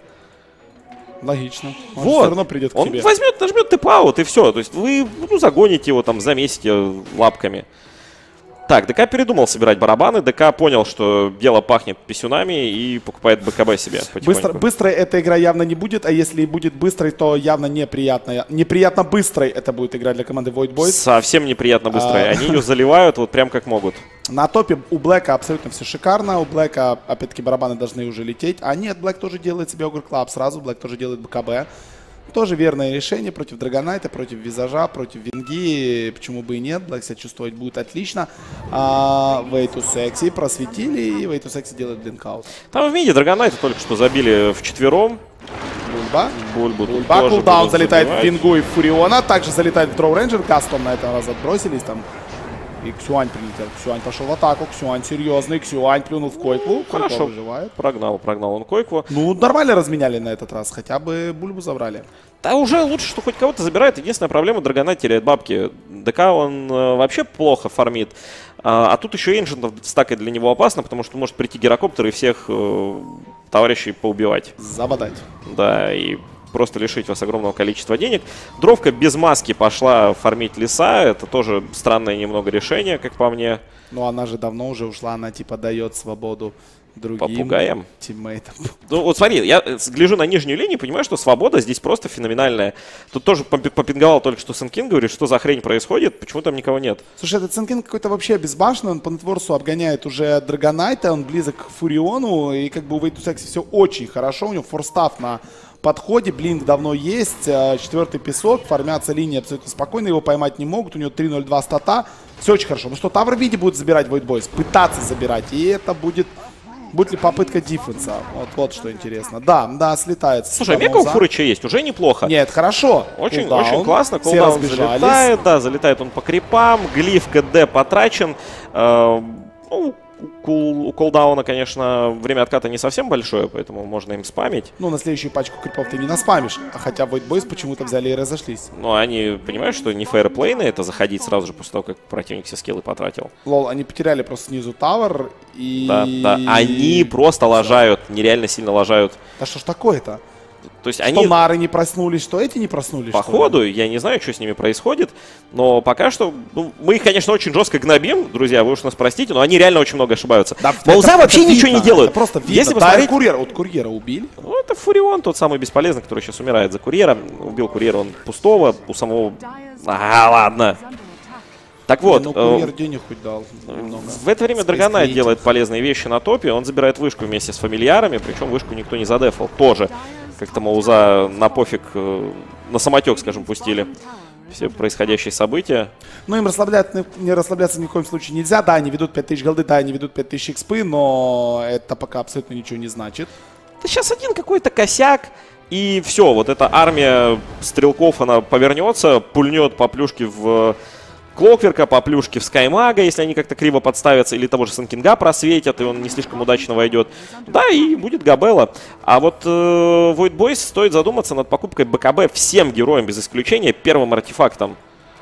Speaker 1: Логично. Он
Speaker 2: Вот.
Speaker 1: все равно придет к
Speaker 2: Он
Speaker 1: тебе.
Speaker 2: возьмет, нажмет тэп-аут и все. То есть вы ну, загоните его, там, замесите лапками. Так, ДК передумал собирать барабаны. ДК понял, что дело пахнет писюнами и покупает БКБ себе потихоньку.
Speaker 1: Быстро, быстрой эта игра явно не будет, а если и будет быстрой, то явно неприятная. Неприятно быстрой это будет игра для команды Void Boys.
Speaker 2: Совсем неприятно быстрая.
Speaker 1: А.
Speaker 2: Они ее заливают вот прям как могут.
Speaker 1: На топе у Блэка абсолютно все шикарно. У Блэка, опять-таки, барабаны должны уже лететь. А нет, Блэк тоже делает себе Огр Клаб сразу. Блэк тоже делает БКБ. Тоже верное решение против Драгонайта, против Визажа, против Винги. Почему бы и нет? Блэк себя чувствовать будет отлично. А Way to Sexy просветили, и Way to Sexy делает блинкаут.
Speaker 2: Там в миде Драгонайта только что забили вчетвером.
Speaker 1: Бульба.
Speaker 2: Бульбу тут
Speaker 1: Бульба,
Speaker 2: тоже
Speaker 1: кулдаун
Speaker 2: будут
Speaker 1: залетает
Speaker 2: забивать.
Speaker 1: в Вингу и в Фуриона. Также залетает в Дроу Рейнджер. Кастом на этом раз отбросились. Там и Ксюань прилетел. Ксюань пошел в атаку. Ксюань серьезный. Ксюань плюнул в койку. Койко
Speaker 2: Хорошо.
Speaker 1: выживает.
Speaker 2: Прогнал, прогнал он койку.
Speaker 1: Ну, нормально разменяли на этот раз. Хотя бы Бульбу забрали.
Speaker 2: Да уже лучше, что хоть кого-то забирает. Единственная проблема, Драгонайт теряет бабки. ДК он э, вообще плохо фармит. А, а тут еще Энджентов стакать для него опасно, потому что может прийти Герокоптер и всех э, товарищей поубивать.
Speaker 1: Забодать.
Speaker 2: Да, и просто лишить вас огромного количества денег. Дровка без маски пошла фармить леса. Это тоже странное немного решение, как по мне.
Speaker 1: Ну, она же давно уже ушла. Она типа дает свободу другим
Speaker 2: Попугаем.
Speaker 1: тиммейтам.
Speaker 2: Ну вот смотри, я гляжу на нижнюю линию, понимаю, что свобода здесь просто феноменальная. Тут тоже попи- попинговал только что Сенкин, говорит, что за хрень происходит, почему там никого нет.
Speaker 1: Слушай, этот Сенкин какой-то вообще безбашенный. Он по нетворсу обгоняет уже Драгонайта. Он близок к Фуриону. И как бы у Way to Sexy все очень хорошо. У него форстав на подходе. Блинк давно есть. э, Четвертый песок. Фармятся линии абсолютно спокойно. Его поймать не могут. У него три ноль два стата. Все очень хорошо. Ну что, Тавр Види будет забирать Void Boys. Пытаться забирать. И это будет... Будет ли попытка диффенса? Вот, вот что интересно. Да, да, слетается.
Speaker 2: Слушай,
Speaker 1: сюда
Speaker 2: мека у
Speaker 1: Монза.
Speaker 2: Фурыча есть, уже неплохо.
Speaker 1: Нет, хорошо.
Speaker 2: Очень,
Speaker 1: Кулдаун.
Speaker 2: очень классно.
Speaker 1: Все
Speaker 2: Кулдаун
Speaker 1: разбежались.
Speaker 2: залетает, да, залетает он по крипам. Глиф КД потрачен. Э, ну, кул, у кулдауна, конечно, время отката не совсем большое, поэтому можно им спамить.
Speaker 1: Ну, на следующую пачку крипов ты не наспамишь. А хотя Void Boys почему-то взяли и разошлись.
Speaker 2: Но они понимают, что не фейерплейно это заходить сразу же после того, как противник все скиллы потратил.
Speaker 1: Лол, они потеряли просто снизу тавер и...
Speaker 2: Да, да. Они просто лажают, нереально сильно лажают.
Speaker 1: Да что ж такое-то?
Speaker 2: То есть
Speaker 1: Что
Speaker 2: они,
Speaker 1: нары не проснулись, что эти не проснулись?
Speaker 2: по
Speaker 1: что ли?
Speaker 2: ходу, я не знаю, что с ними происходит, но пока что, ну, мы их, конечно, очень жестко гнобим, друзья, вы уж нас простите, но они реально очень много ошибаются.
Speaker 1: Да,
Speaker 2: Мауза
Speaker 1: это-
Speaker 2: вообще
Speaker 1: это
Speaker 2: ничего
Speaker 1: видно,
Speaker 2: не делают.
Speaker 1: Это просто видно.
Speaker 2: Если
Speaker 1: Да,
Speaker 2: посмотреть,
Speaker 1: курьер, вот курьера убили.
Speaker 2: ну, это Фурион, тот самый бесполезный, который сейчас умирает за курьера. Убил курьера он пустого, у самого... А, ладно. Так вот,
Speaker 1: Ну,
Speaker 2: э,
Speaker 1: курьер денег хоть дал немного.
Speaker 2: в это время
Speaker 1: Space
Speaker 2: Драгонайт
Speaker 1: Creative.
Speaker 2: делает полезные вещи на топе. Он забирает вышку вместе с фамильярами, причем вышку никто не задефал. Тоже как-то Мауза на пофиг, э, на самотек, скажем, пустили все происходящие события.
Speaker 1: Ну, им расслабляться, не расслабляться ни в коем случае нельзя. Да, они ведут пять тысяч голды, да, они ведут пять тысяч экспы, но это пока абсолютно ничего не значит.
Speaker 2: Да сейчас один какой-то косяк, И все, вот эта армия стрелков, она повернется, пульнет по плюшке в Клокверка, по плюшке в Скаймага, если они как-то криво подставятся, или того же Санкинга просветят, и он не слишком удачно войдет. Да, и будет Габелла. А вот э, Void Boys стоит задуматься над покупкой БКБ всем героям, без исключения, первым артефактом.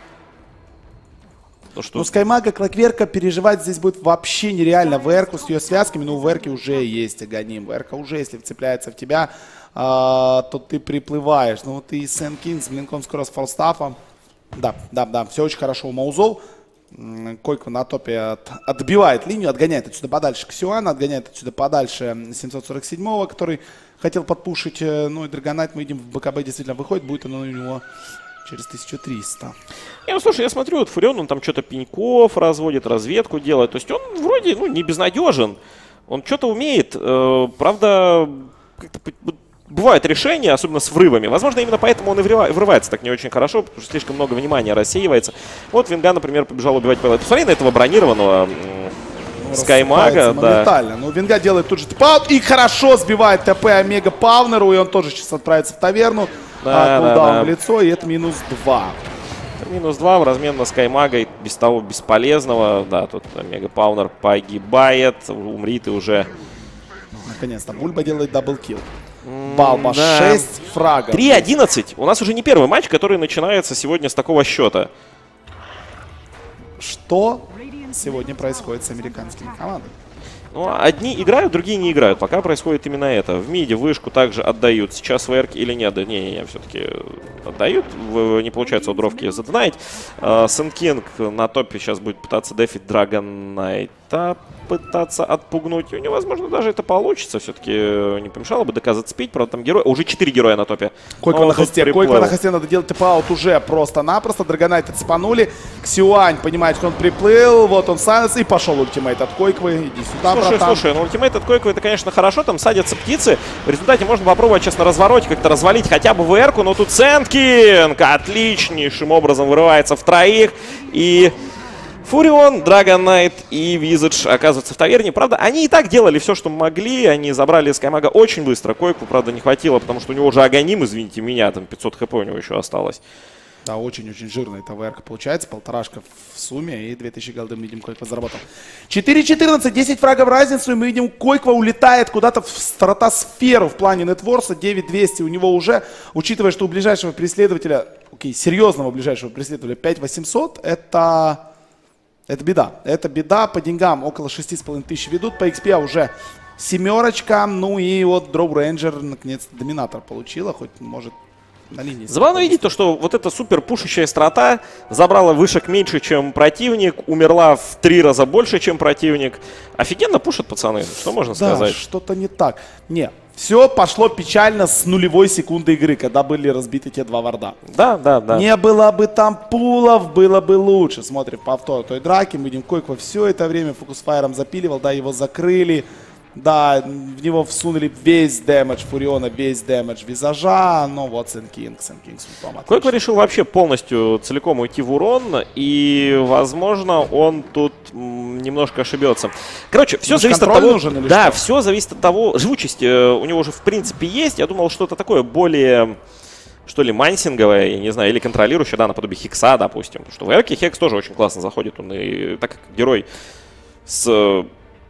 Speaker 1: Ну, что... ну Скаймага, Клокверка переживать здесь будет вообще нереально. ВРку с ее связками, ну у ВРки уже есть Аганим. ВРка уже, если вцепляется в тебя, а, то ты приплываешь. Ну вот и Сэн Кинг с блинком скоро с фолстафом. Да, да, да, все очень хорошо у Маузов. Койко на топе от, отбивает линию, отгоняет отсюда подальше Ксюана, отгоняет отсюда подальше семьсот сорок седьмого, который хотел подпушить. Ну и Драгонайт, мы видим, в БКБ действительно выходит, будет оно у него через тысячу триста.
Speaker 2: Не, ну слушай, я смотрю, вот Фурион, он там что-то пеньков разводит, разведку делает. То есть он вроде, ну, не безнадежен. Он что-то умеет. Э, правда, как-то бывают решения, особенно с врывами. Возможно, именно поэтому он и врывается так не очень хорошо, потому что слишком много внимания рассеивается. Вот Винга, например, побежал убивать Пэлла. Посмотри на этого бронированного ну, Скаймага.
Speaker 1: Моментально. Да. Ну, Винга делает тут же тпаут и хорошо сбивает ТП Омега Павнеру, и он тоже сейчас отправится в таверну. Да, а, да, да. В лицо, и это минус два.
Speaker 2: Минус два в размен на Скаймага, без того бесполезного. Да, тут Омега Павнер погибает. Умри ты уже.
Speaker 1: Наконец-то Бульба делает даблкил. Балба да. шесть фрагов.
Speaker 2: три одиннадцать. У нас уже не первый матч, который начинается сегодня с такого счета.
Speaker 1: Что сегодня происходит с американскими командами?
Speaker 2: Ну, одни играют, другие не играют. Пока происходит именно это. В миде вышку также отдают. Сейчас ВРки или нет? Да не, не, не все-таки отдают. Не получается у дровки задонать. Сэн Кинг на топе сейчас будет пытаться дефить Драгонайта, пытаться отпугнуть. И у него, возможно, даже это получится. Все-таки не помешало бы ДК зацепить. Правда, там герой... Уже четыре героя на топе.
Speaker 1: Койко на хосте. Койко на хосте надо делать тп-аут уже просто-напросто. Драгонайта цепанули. Ксюань понимает, что он приплыл. Вот он сайленс и пошел ультимейт от Койквы. Иди сюда,
Speaker 2: слушай,
Speaker 1: братан.
Speaker 2: Слушай, ну ультимейт от Койквы это, конечно, хорошо. Там садятся птицы. В результате можно попробовать сейчас на развороте как-то развалить хотя бы ВРку. Но тут Сэн Кинг отличнейшим образом вырывается в троих. И Фурион, Драгонайт и Визардж оказываются в таверне. Правда, они и так делали все, что могли. Они забрали Скаймага очень быстро. Койку, правда, не хватило, потому что у него уже Аганим, извините меня, там пятьсот хп у него еще осталось.
Speaker 1: Да, очень-очень жирная эта ВРка получается. Полторашка в сумме и две тысячи голды мы видим, Койква заработал. четыре четырнадцать, десять фрагов разницу. И мы видим, Койква улетает куда-то в стратосферу в плане нетворса. девять двести у него уже. Учитывая, что у ближайшего преследователя, окей, серьезного ближайшего преследователя пять восемьсот, это... Это беда. Это беда по деньгам. Около шести с половиной тысяч ведут. По экспи уже семерочка. Ну и вот Дроу Рейнджер наконец-то доминатор получила. Хоть может на линии.
Speaker 2: Забавно видеть то, что вот эта супер пушащая страта забрала вышек меньше, чем противник. Умерла в три раза больше, чем противник. Офигенно пушат пацаны. Что можно
Speaker 1: да,
Speaker 2: сказать?
Speaker 1: Что-то не так. Не. Все пошло печально с нулевой секунды игры, когда были разбиты те два варда.
Speaker 2: Да, да, да.
Speaker 1: Не было бы там пулов, было бы лучше. Смотрим повтор той драки. Мы видим, Койква все это время фокусфайром запиливал. Да, его закрыли. Да, в него всунули весь дэмэдж Фуриона, весь дэмэдж Визажа. Но вот Сэн Кинг, Сэн Кинг с ультом.
Speaker 2: Койква решил вообще полностью целиком уйти в урон. И, возможно, он тут немножко ошибется. Короче, все
Speaker 1: Может,
Speaker 2: зависит от того...
Speaker 1: Нужен, или
Speaker 2: да,
Speaker 1: что?
Speaker 2: все зависит от того... Живучесть э, у него уже, в принципе, есть. Я думал, что-то такое более... что ли, мансинговое, я не знаю, или контролирующее, да, наподобие Хекса, допустим. Потому что в Эрке Хекс тоже очень классно заходит. Он и так как герой с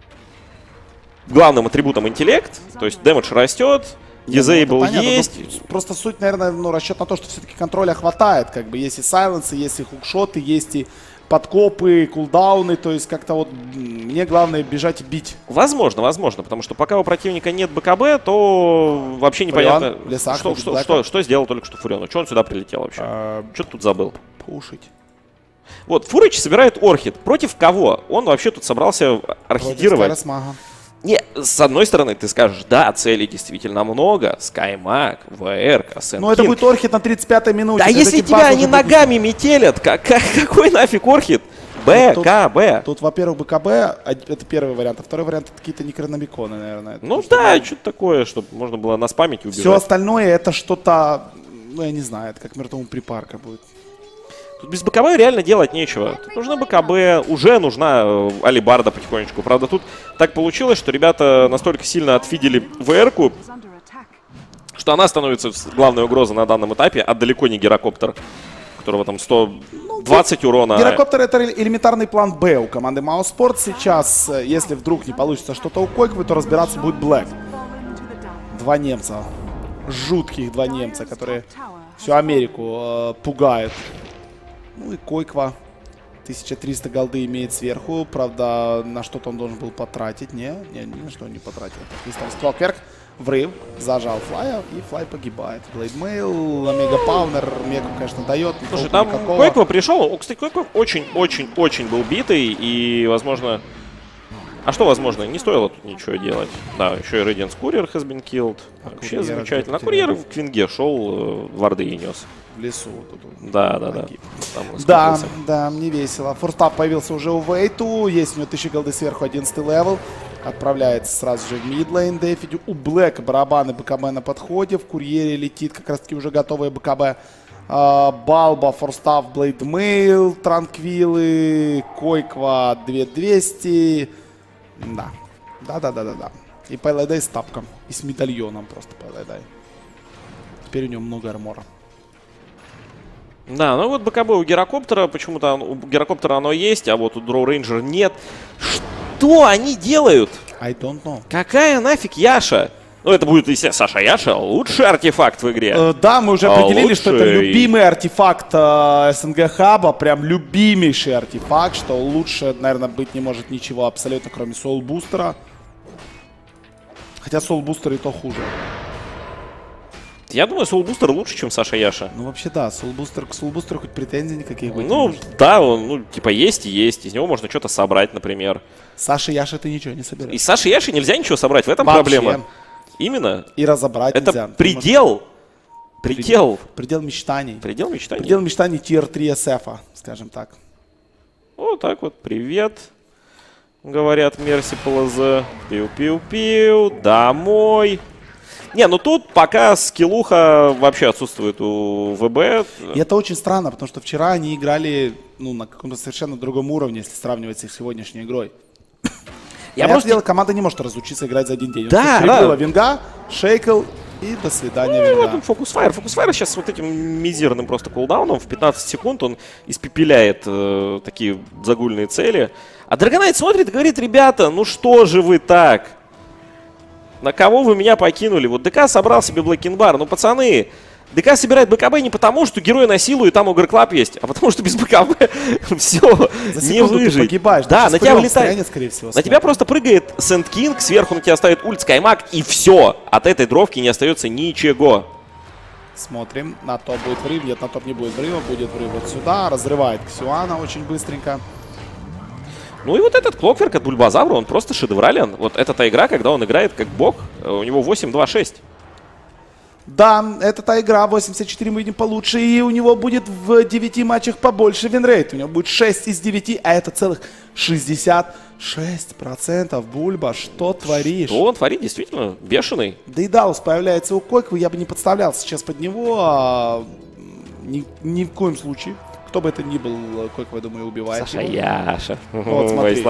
Speaker 2: главным атрибутом интеллект, то есть дэмэдж растет, дизейбл ну, есть.
Speaker 1: Ну, просто суть, наверное, ну, расчет на то, что все-таки контроля хватает. Как бы есть и сайленсы, есть и хукшоты, есть и подкопы, кулдауны, то есть как-то вот мне главное бежать и бить.
Speaker 2: Возможно, возможно, потому что пока у противника нет БКБ, то вообще непонятно,
Speaker 1: Фурион, лесах,
Speaker 2: что, что, что, что сделал только что Фурион. Что он сюда прилетел вообще? А, что ты тут забыл?
Speaker 1: Пушить.
Speaker 2: Вот, Фурыч собирает Орхид. Против кого? Он вообще тут собрался орхидировать. Не, с одной стороны, ты скажешь, да, целей действительно много. Скаймаг, ВРК, Сэн Кинг.
Speaker 1: Но это будет Орхид на тридцать пятой минуте.
Speaker 2: Да если тебя они ногами метелят, как, как, какой нафиг Орхид? БКБ.
Speaker 1: Тут, тут во-первых, БКБ, это первый вариант, а второй вариант это какие-то некрономиконы, наверное. Это
Speaker 2: ну да, что-то что такое, чтобы можно было наспамить и убежать.
Speaker 1: Все остальное это что-то, ну я не знаю, это как мертвому припарка будет.
Speaker 2: Тут без БКБ реально делать нечего. Тут нужна БКБ, уже нужна алибарда потихонечку. Правда, тут так получилось, что ребята настолько сильно отфидели ВРку, что она становится главной угрозой на данном этапе, а далеко не гирокоптер, которого там сто двадцать урона.
Speaker 1: Гирокоптер — это элементарный план Б у команды Mousesports. Сейчас, если вдруг не получится что-то у Койквы, то разбираться будет Блэк. Два немца. Жутких два немца, которые всю Америку э, пугают. Ну и Койква. тысяча триста голды имеет сверху. Правда, на что-то он должен был потратить. Не, не, ни на что он не потратил. Есть там Сквалкверк. Врыв. Зажал Флая. И Флай погибает. Блейдмейл, Омега Паунер. Мегу, конечно, дает.
Speaker 2: Слушай, там никакого. Койква пришел. Кстати, Койква очень-очень-очень был битый. И, возможно... А что возможно? Не стоило тут ничего делать. Да, еще и Radiance Courier has been killed. А вообще замечательно. А Курьер в Квинге шел, варды и нес.
Speaker 1: В лесу. Тут
Speaker 2: да, да, да.
Speaker 1: Да, да, мне весело. Форстап появился уже у Вейту. Есть у него тысяча голды сверху, одиннадцатый левел. Отправляется сразу же в мидлейн дефидю. У Блэка барабаны БКБ на подходе. В Курьере летит как раз таки уже готовые БКБ. Uh, Балба, Форстав, Блейдмейл, Транквилы, Койква, две тысячи двести. Да. Да-да-да-да-да. И Пайлайдай с тапком. И с медальоном просто Пайлайдай. Теперь у него много армора.
Speaker 2: Да, ну вот БКБ у Гирокоптера, почему-то у Гирокоптера оно есть, а вот у Дроу Рейнджера нет. Что они делают?
Speaker 1: I don't know.
Speaker 2: Какая нафиг Яша? Ну, это будет, естественно, Саша Яша, лучший артефакт в игре.
Speaker 1: Uh, да, мы уже определили,
Speaker 2: а
Speaker 1: что это любимый артефакт uh, СНГ Хаба. Прям любимейший артефакт, что лучше, наверное, быть не может ничего абсолютно, кроме Soul Booster. Хотя Soul Booster и то хуже.
Speaker 2: Я думаю, Soul Booster лучше, чем Саша Яша.
Speaker 1: Ну, вообще, да, Soul Booster, к Soul Booster хоть претензий никаких быть
Speaker 2: ну,
Speaker 1: не может.
Speaker 2: Да, он, ну, типа, есть и есть. Из него можно что-то собрать, например.
Speaker 1: Саша Яша ты ничего не соберешь.
Speaker 2: Из Саши Яши нельзя ничего собрать, в этом
Speaker 1: вообще.
Speaker 2: Проблема. Именно.
Speaker 1: И разобрать
Speaker 2: это
Speaker 1: нельзя.
Speaker 2: предел. Предел.
Speaker 1: Предел мечтаний.
Speaker 2: Предел мечтаний.
Speaker 1: Предел мечтаний тир три эс эф, скажем так.
Speaker 2: Вот так вот. Привет. Говорят Мерси ПЛЗ. Пиу-пиу-пиу. Домой. Не, ну тут пока скиллуха вообще отсутствует у ВБ.
Speaker 1: И это очень странно, потому что вчера они играли ну, на каком-то совершенно другом уровне, если сравнивать с их сегодняшней игрой. Я просто дело, команда не может разучиться играть за один день.
Speaker 2: Да,
Speaker 1: да.
Speaker 2: да.
Speaker 1: Винга, Шейкл и до свидания,
Speaker 2: ну,
Speaker 1: Винга.
Speaker 2: Фокусфайр. Фокусфайр сейчас вот этим мизерным просто кулдауном в пятнадцать секунд он испепеляет э, такие загульные цели. А Драгонайт смотрит и говорит: ребята, ну что же вы так? На кого вы меня покинули? Вот ДК собрал себе Блэкинбар. Ну, пацаны, ДК собирает БКБ не потому, что герой на силу и там Огр Клаб есть, а потому что без БКБ все, не выжить.
Speaker 1: Ты погибаешь.
Speaker 2: Да, на тебя вылетает.
Speaker 1: Скорее всего,
Speaker 2: на тебя просто прыгает Сэнд Кинг, сверху на тебя ставит ульт Скаймак, и все. От этой дровки не остается ничего.
Speaker 1: Смотрим. На топ будет врыв. Нет, на топ не будет врыва. Будет врыв вот сюда. Разрывает Ксюана очень быстренько.
Speaker 2: Ну и вот этот Клокверк от Бульбазавра, он просто шедеврален. Вот это та игра, когда он играет как бог. У него восемь два шесть.
Speaker 1: Да, это та игра, восемьдесят четыре мы видим получше, и у него будет в девяти матчах побольше винрейт. У него будет шесть из девяти, а это целых шестьдесят шесть процентов. Бульба, что творишь?
Speaker 2: Что он творит, действительно, бешеный.
Speaker 1: Да и Даус появляется у Койквы, я бы не подставлял сейчас под него, а... ни, ни в коем случае. Кто бы это ни был, Койква, я думаю, убивает
Speaker 2: Саша
Speaker 1: его.
Speaker 2: Яша.
Speaker 1: Вот, смотри.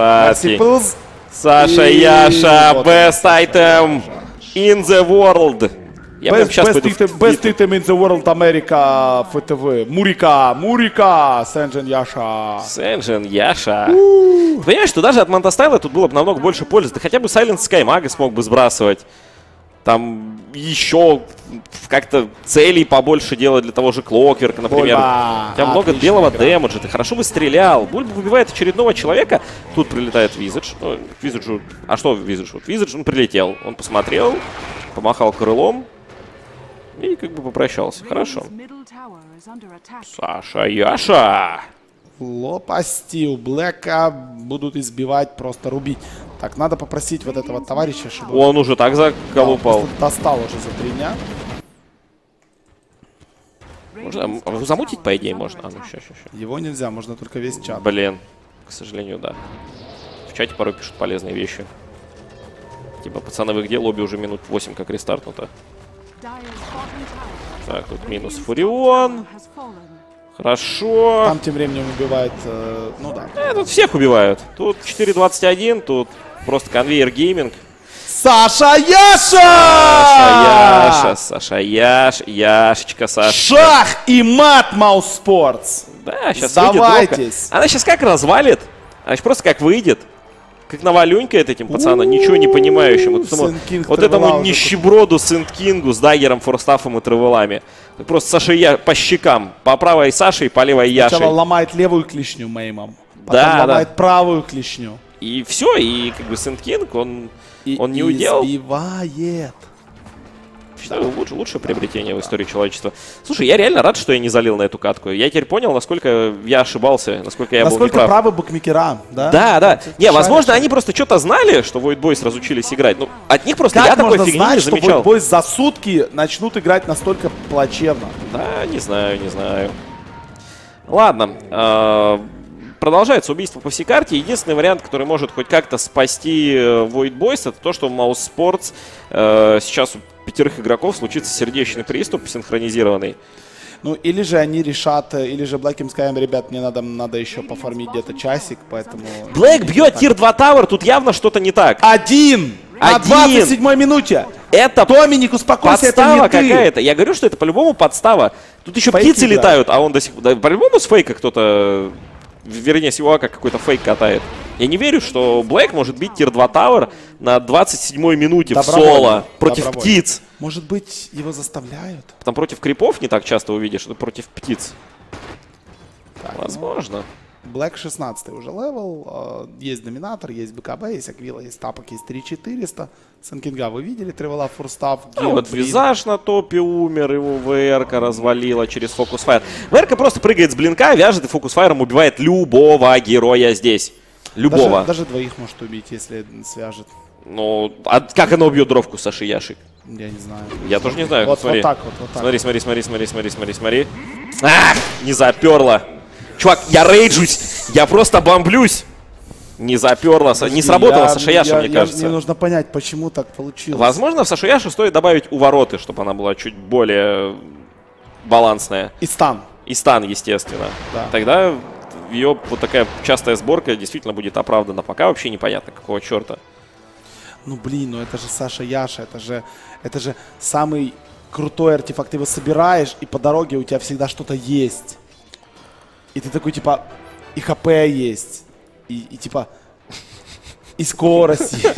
Speaker 2: Саша
Speaker 1: и...
Speaker 2: Яша,
Speaker 1: вот
Speaker 2: best item in the world. Я
Speaker 1: best,
Speaker 2: сейчас
Speaker 1: best, item, best item in the world America эф тэ вэ. Мурика, Мурика, Сэнджин Яша.
Speaker 2: Сэнджин Яша. Ты понимаешь, что даже от Монтастайла тут было бы намного больше пользы. Ты хотя бы Silent Skymag смог бы сбрасывать. Там еще как-то целей побольше делать для того же Клокверка, например.
Speaker 1: Бульба.
Speaker 2: У тебя много белого
Speaker 1: игра.
Speaker 2: дэмэджа, ты хорошо бы стрелял. Бульба выбивает очередного человека. Тут прилетает Визидж. Ну, Визиджу... А что Визидж? Вот Визидж, он прилетел. Он посмотрел, помахал крылом и как бы попрощался. Хорошо. Саша Яша.
Speaker 1: Лопасти у Блэка будут избивать, просто рубить. Так, надо попросить вот этого товарища, чтобы...
Speaker 2: Он уже так заколупал.
Speaker 1: Да, достал уже за три дня.
Speaker 2: Можно, а замутить, по идее, можно. А, ну, ща, ща, ща.
Speaker 1: Его нельзя, можно только весь чат.
Speaker 2: Блин, к сожалению, да. В чате порой пишут полезные вещи. Типа, пацаны, вы где? Лобби уже минут восемь как рестартнуто. Так, тут минус Фурион. Хорошо.
Speaker 1: Там тем временем убивает, э, ну да.
Speaker 2: Э, тут всех убивают. Тут четыре двадцать один, тут просто конвейер гейминг.
Speaker 1: Саша Яша!
Speaker 2: Саша Яша, Саша Яш, Яшечка, Саша.
Speaker 1: Шах и мат, Маус Спортс.
Speaker 2: Да, сейчас
Speaker 1: Сдавайтесь.
Speaker 2: выйдет дровка. Она сейчас как развалит? Она сейчас просто как выйдет. Как навалюнькает этим пацаном, ничего не понимающим. Вот этому, вот этому нищеброду Сент Кингу с даггером, форстафом и травелами. Просто Саша Я по щекам. По правой Саше и по левой Яше.
Speaker 1: Сначала ломает левую клешню меймом. Потом
Speaker 2: да,
Speaker 1: ломает
Speaker 2: да.
Speaker 1: правую клешню.
Speaker 2: И все, и как бы Сент Кинг, он,
Speaker 1: и,
Speaker 2: он не
Speaker 1: и
Speaker 2: уделал.
Speaker 1: Сбивает.
Speaker 2: Считаю, лучше, лучшее приобретение в истории человечества. Слушай, я реально рад, что я не залил на эту катку. Я теперь понял, насколько я ошибался, насколько я
Speaker 1: насколько
Speaker 2: был неправ.
Speaker 1: правы букмекера, да?
Speaker 2: Да, да.
Speaker 1: Это
Speaker 2: Не,
Speaker 1: шарик,
Speaker 2: возможно,
Speaker 1: шарик.
Speaker 2: они просто что-то знали, что Void Boys разучились играть. Ну, от них просто
Speaker 1: как
Speaker 2: я такой
Speaker 1: можно
Speaker 2: фигни
Speaker 1: знать,
Speaker 2: не
Speaker 1: что
Speaker 2: замечал.
Speaker 1: Void Boys за сутки начнут играть настолько плачевно?
Speaker 2: Да, не знаю, не знаю. Ладно. Э Продолжается убийство по всей карте. Единственный вариант, который может хоть как-то спасти Void Boys, это то, что в Mouse Sports э, сейчас у пятерых игроков случится сердечный приступ синхронизированный.
Speaker 1: Ну, или же они решат, или же Black им скажем, ребят, мне надо, надо еще пофармить где-то часик, поэтому...
Speaker 2: Black бьет тир два Tower, тут явно что-то не так.
Speaker 1: Один! На
Speaker 2: Один.
Speaker 1: двадцать седьмой минуте!
Speaker 2: Это
Speaker 1: Доминик, успокойся, это
Speaker 2: подстава
Speaker 1: не ты!
Speaker 2: какая-то. Я говорю, что это по-любому подстава. Тут еще
Speaker 1: Фейки
Speaker 2: птицы
Speaker 1: играют.
Speaker 2: летают, а он до сих пор... Да, по-любому с фейка кто-то... Вернее, с его как какой-то фейк катает. Я не верю, что Black может бить тир два Tower на двадцать седьмой минуте в соло против
Speaker 1: Добровольно.
Speaker 2: птиц.
Speaker 1: Может быть, его заставляют?
Speaker 2: Там против крипов не так часто увидишь, но против птиц.
Speaker 1: Так,
Speaker 2: Возможно.
Speaker 1: ну, Black шестнадцатый уже левел, э, есть Доминатор, есть БКБ, есть Аквила, есть Тапок, есть три четыреста. Сенкинга вы видели, Тревела, Фурстав.
Speaker 2: А вот Визаж на топе умер, его ВРка развалила через фокус-файр. ВРка просто прыгает с блинка, вяжет и фокус-файром убивает любого героя здесь. Любого.
Speaker 1: Даже, даже двоих может убить, если свяжет.
Speaker 2: Ну, а как она убьет дровку Саши Яши?
Speaker 1: Я не знаю.
Speaker 2: Я тоже не знаю.
Speaker 1: Вот,
Speaker 2: Смотри.
Speaker 1: вот так вот, вот так.
Speaker 2: Смотри, смотри, смотри, смотри, смотри, смотри, смотри. Ах, не заперла. Чувак, я рейджусь, я просто бомблюсь. Не заперла, не сработала Саша Яша, мне кажется.
Speaker 1: Мне нужно понять, почему так получилось.
Speaker 2: Возможно, в Сашу Яшу стоит добавить увороты, чтобы она была чуть более балансная.
Speaker 1: И стан.
Speaker 2: И стан, естественно.
Speaker 1: Да.
Speaker 2: Тогда ее вот такая частая сборка действительно будет оправдана. Пока вообще непонятно, какого черта.
Speaker 1: Ну блин, ну это же Саша Яша, это же, это же самый крутой артефакт. Ты его собираешь, и по дороге у тебя всегда что-то есть. И ты такой, типа, и ХП есть, и, и типа, и скорость есть.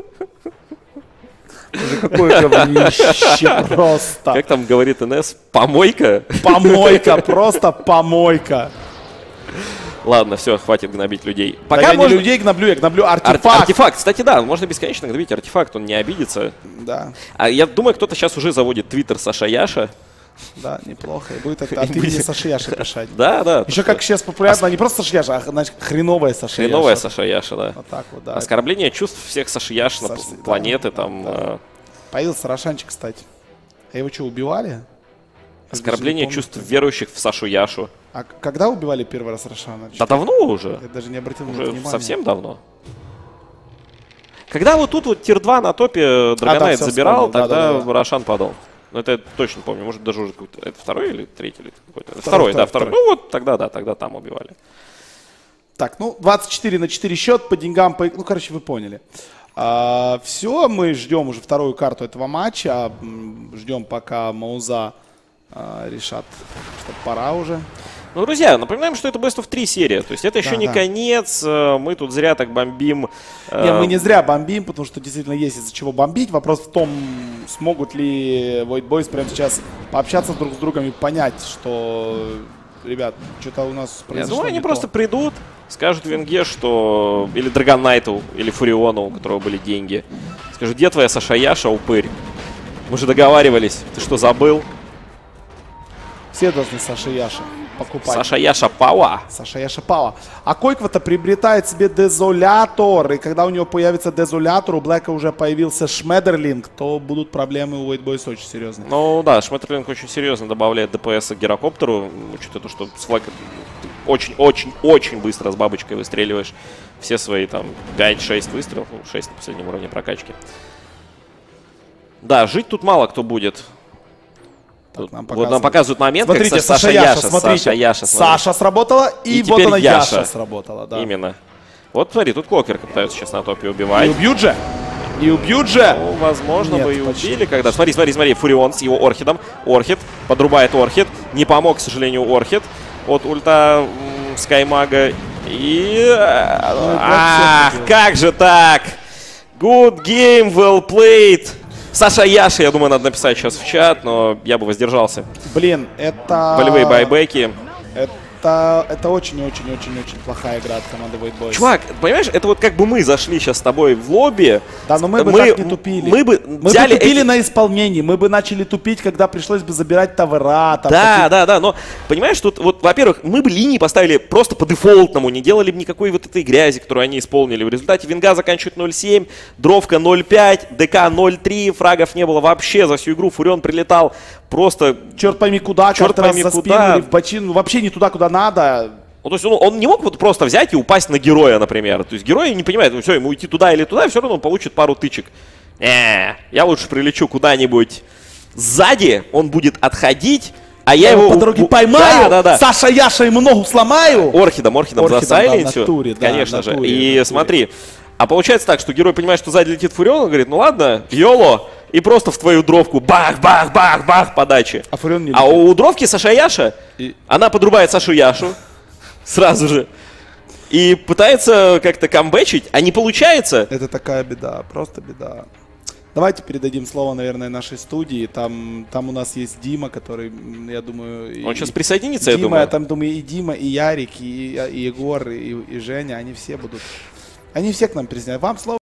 Speaker 1: Какое говнище просто.
Speaker 2: Как там говорит эн эс? Помойка?
Speaker 1: Помойка, просто помойка.
Speaker 2: Ладно, все, хватит гнобить людей.
Speaker 1: Пока да я можно... не людей гноблю, я гноблю артефакт.
Speaker 2: Ар артефакт, кстати, да, можно бесконечно гнобить артефакт, он не обидится.
Speaker 1: Да.
Speaker 2: А я думаю, кто-то сейчас уже заводит твиттер Саша Яша.
Speaker 1: Да, неплохо. И будет это от имени Саши Яши писать.
Speaker 2: Да, да.
Speaker 1: Еще как сейчас популярно, не просто Саша Яша, а значит хреновая Саша Яша.
Speaker 2: Хреновая Саша Яша, да.
Speaker 1: Вот так вот, да.
Speaker 2: Оскорбление чувств всех Саши Яш на планеты там.
Speaker 1: Появился Рошанчик, кстати. А его что, убивали?
Speaker 2: Оскорбление чувств верующих в Сашу Яшу.
Speaker 1: А когда убивали первый раз Рошана?
Speaker 2: Да давно уже.
Speaker 1: Я даже не обратил
Speaker 2: уже
Speaker 1: внимания.
Speaker 2: Совсем давно. Когда вот тут вот тир два на топе Драгонайт а, да, забирал, вспомнил. тогда да, да, да. Рошан подал. Но это я точно помню. Может, даже уже какой-то... Это второй или третий? Или какой-то? Второй, второй, да, второй. второй. Ну вот тогда, да, тогда там убивали.
Speaker 1: Так, ну, двадцать четыре на четыре счет по деньгам. По... Ну, короче, вы поняли. А, все, мы ждем уже вторую карту этого матча. Ждем, пока Мауза а, решат, что пора уже.
Speaker 2: Ну, друзья, напоминаем, что это Best of три серия. То есть это еще
Speaker 1: да,
Speaker 2: не
Speaker 1: да.
Speaker 2: конец. Мы тут зря так бомбим.
Speaker 1: Не, мы не зря бомбим, потому что действительно есть из-за чего бомбить. Вопрос в том, смогут ли Void Boys прямо сейчас пообщаться друг с другом и понять, что, ребят, что-то у нас произошло.
Speaker 2: Я думаю, они
Speaker 1: то.
Speaker 2: просто придут, скажут Венге, что... Или Драгонайту, или Фуриону, у которого были деньги. Скажут, где твоя Саша Яша, упырь? Мы же договаривались. Ты что, забыл?
Speaker 1: Все должны Саша Яша покупать.
Speaker 2: Саша Яша Пауа.
Speaker 1: Саша Яша Пауа. А Койква-то приобретает себе Дезолятор. И когда у него появится Дезолятор, у Блэка уже появился Шмедерлинг, то будут проблемы у Void Boys очень серьезные.
Speaker 2: Ну да, Шмедерлинг очень серьезно добавляет ДПС к Гирокоптеру. Учитывая то, что с Флэка очень-очень-очень быстро с бабочкой выстреливаешь все свои там пять-шесть выстрелов. Ну, шесть на последнем уровне прокачки. Да, жить тут мало кто будет.
Speaker 1: Так, нам
Speaker 2: вот нам показывают момент,
Speaker 1: смотрите,
Speaker 2: как
Speaker 1: Саша,
Speaker 2: Саша
Speaker 1: Яша,
Speaker 2: Яша,
Speaker 1: смотрите.
Speaker 2: Саша Яша,
Speaker 1: Саша сработала, и,
Speaker 2: и
Speaker 1: вот она
Speaker 2: Яша.
Speaker 1: Яша сработала. Да.
Speaker 2: Именно. Вот смотри, тут Клокверка пытаются сейчас на топе убивать.
Speaker 1: И убьют же. И убьют же.
Speaker 2: Ну, возможно,
Speaker 1: Нет,
Speaker 2: бы и
Speaker 1: почти.
Speaker 2: убили, когда... Смотри, смотри, смотри, Фурион с его Орхидом. Орхид подрубает Орхид. Не помог, к сожалению, Орхид от ульта Скаймага. И... Ах, как же так? Good game, well played. Саша Яши, я думаю, надо написать сейчас в чат, но я бы воздержался.
Speaker 1: Блин, это...
Speaker 2: Болевые байбеки.
Speaker 1: Это, это очень-очень-очень-очень плохая игра от команды Void Boys.
Speaker 2: Чувак, понимаешь, это вот как бы мы зашли сейчас с тобой в лобби.
Speaker 1: Да, но мы бы
Speaker 2: мы,
Speaker 1: так не тупили.
Speaker 2: Мы бы,
Speaker 1: мы
Speaker 2: взяли
Speaker 1: бы тупили
Speaker 2: эти...
Speaker 1: на исполнении, мы бы начали тупить, когда пришлось бы забирать тавера. Там,
Speaker 2: да,
Speaker 1: такие...
Speaker 2: да, да, но, понимаешь, тут вот, во-первых, мы бы линии поставили просто по дефолтному, не делали бы никакой вот этой грязи, которую они исполнили. В результате Винга заканчивает ноль семь, Дровка ноль пять, ДК ноль три, фрагов не было вообще за всю игру, Фурион прилетал просто...
Speaker 1: Черт пойми куда,
Speaker 2: черт пойми
Speaker 1: раз
Speaker 2: куда.
Speaker 1: в бочину, вообще не туда, куда надо.
Speaker 2: Ну, то есть он, он не мог вот просто взять и упасть на героя, например. То есть герой не понимает, ну все, ему идти туда или туда, все равно он получит пару тычек. Э, я лучше прилечу куда-нибудь сзади, он будет отходить, а я,
Speaker 1: Я
Speaker 2: его
Speaker 1: по дороге поймаю,
Speaker 2: да, да, да.
Speaker 1: Саша Яша ему ногу сломаю.
Speaker 2: Орхидом, орхидом,
Speaker 1: Орхидом,
Speaker 2: засайлинсю,
Speaker 1: да, в натуре, да,
Speaker 2: конечно
Speaker 1: в
Speaker 2: же.
Speaker 1: натуре,
Speaker 2: И
Speaker 1: в натуре.
Speaker 2: смотри, а получается так, что герой понимает, что сзади летит Фурион, он говорит, ну ладно, йоло, и просто в твою дровку бах-бах-бах-бах подачи.
Speaker 1: А Фурион не
Speaker 2: А
Speaker 1: летит.
Speaker 2: у дровки Саша Яша,
Speaker 1: И-
Speaker 2: она подрубает Сашу Яшу сразу же. И пытается как-то камбэчить, а не получается.
Speaker 1: Это такая беда, просто беда. Давайте передадим слово, наверное, нашей студии. Там, там у нас есть Дима, который, м, я думаю... и-
Speaker 2: Он сейчас присоединится,
Speaker 1: Дима,
Speaker 2: я думаю.
Speaker 1: там, думаю, и Дима, и Ярик, и, и Егор, и, и Женя, они все будут... Они все к нам присоединяются. Вам слово.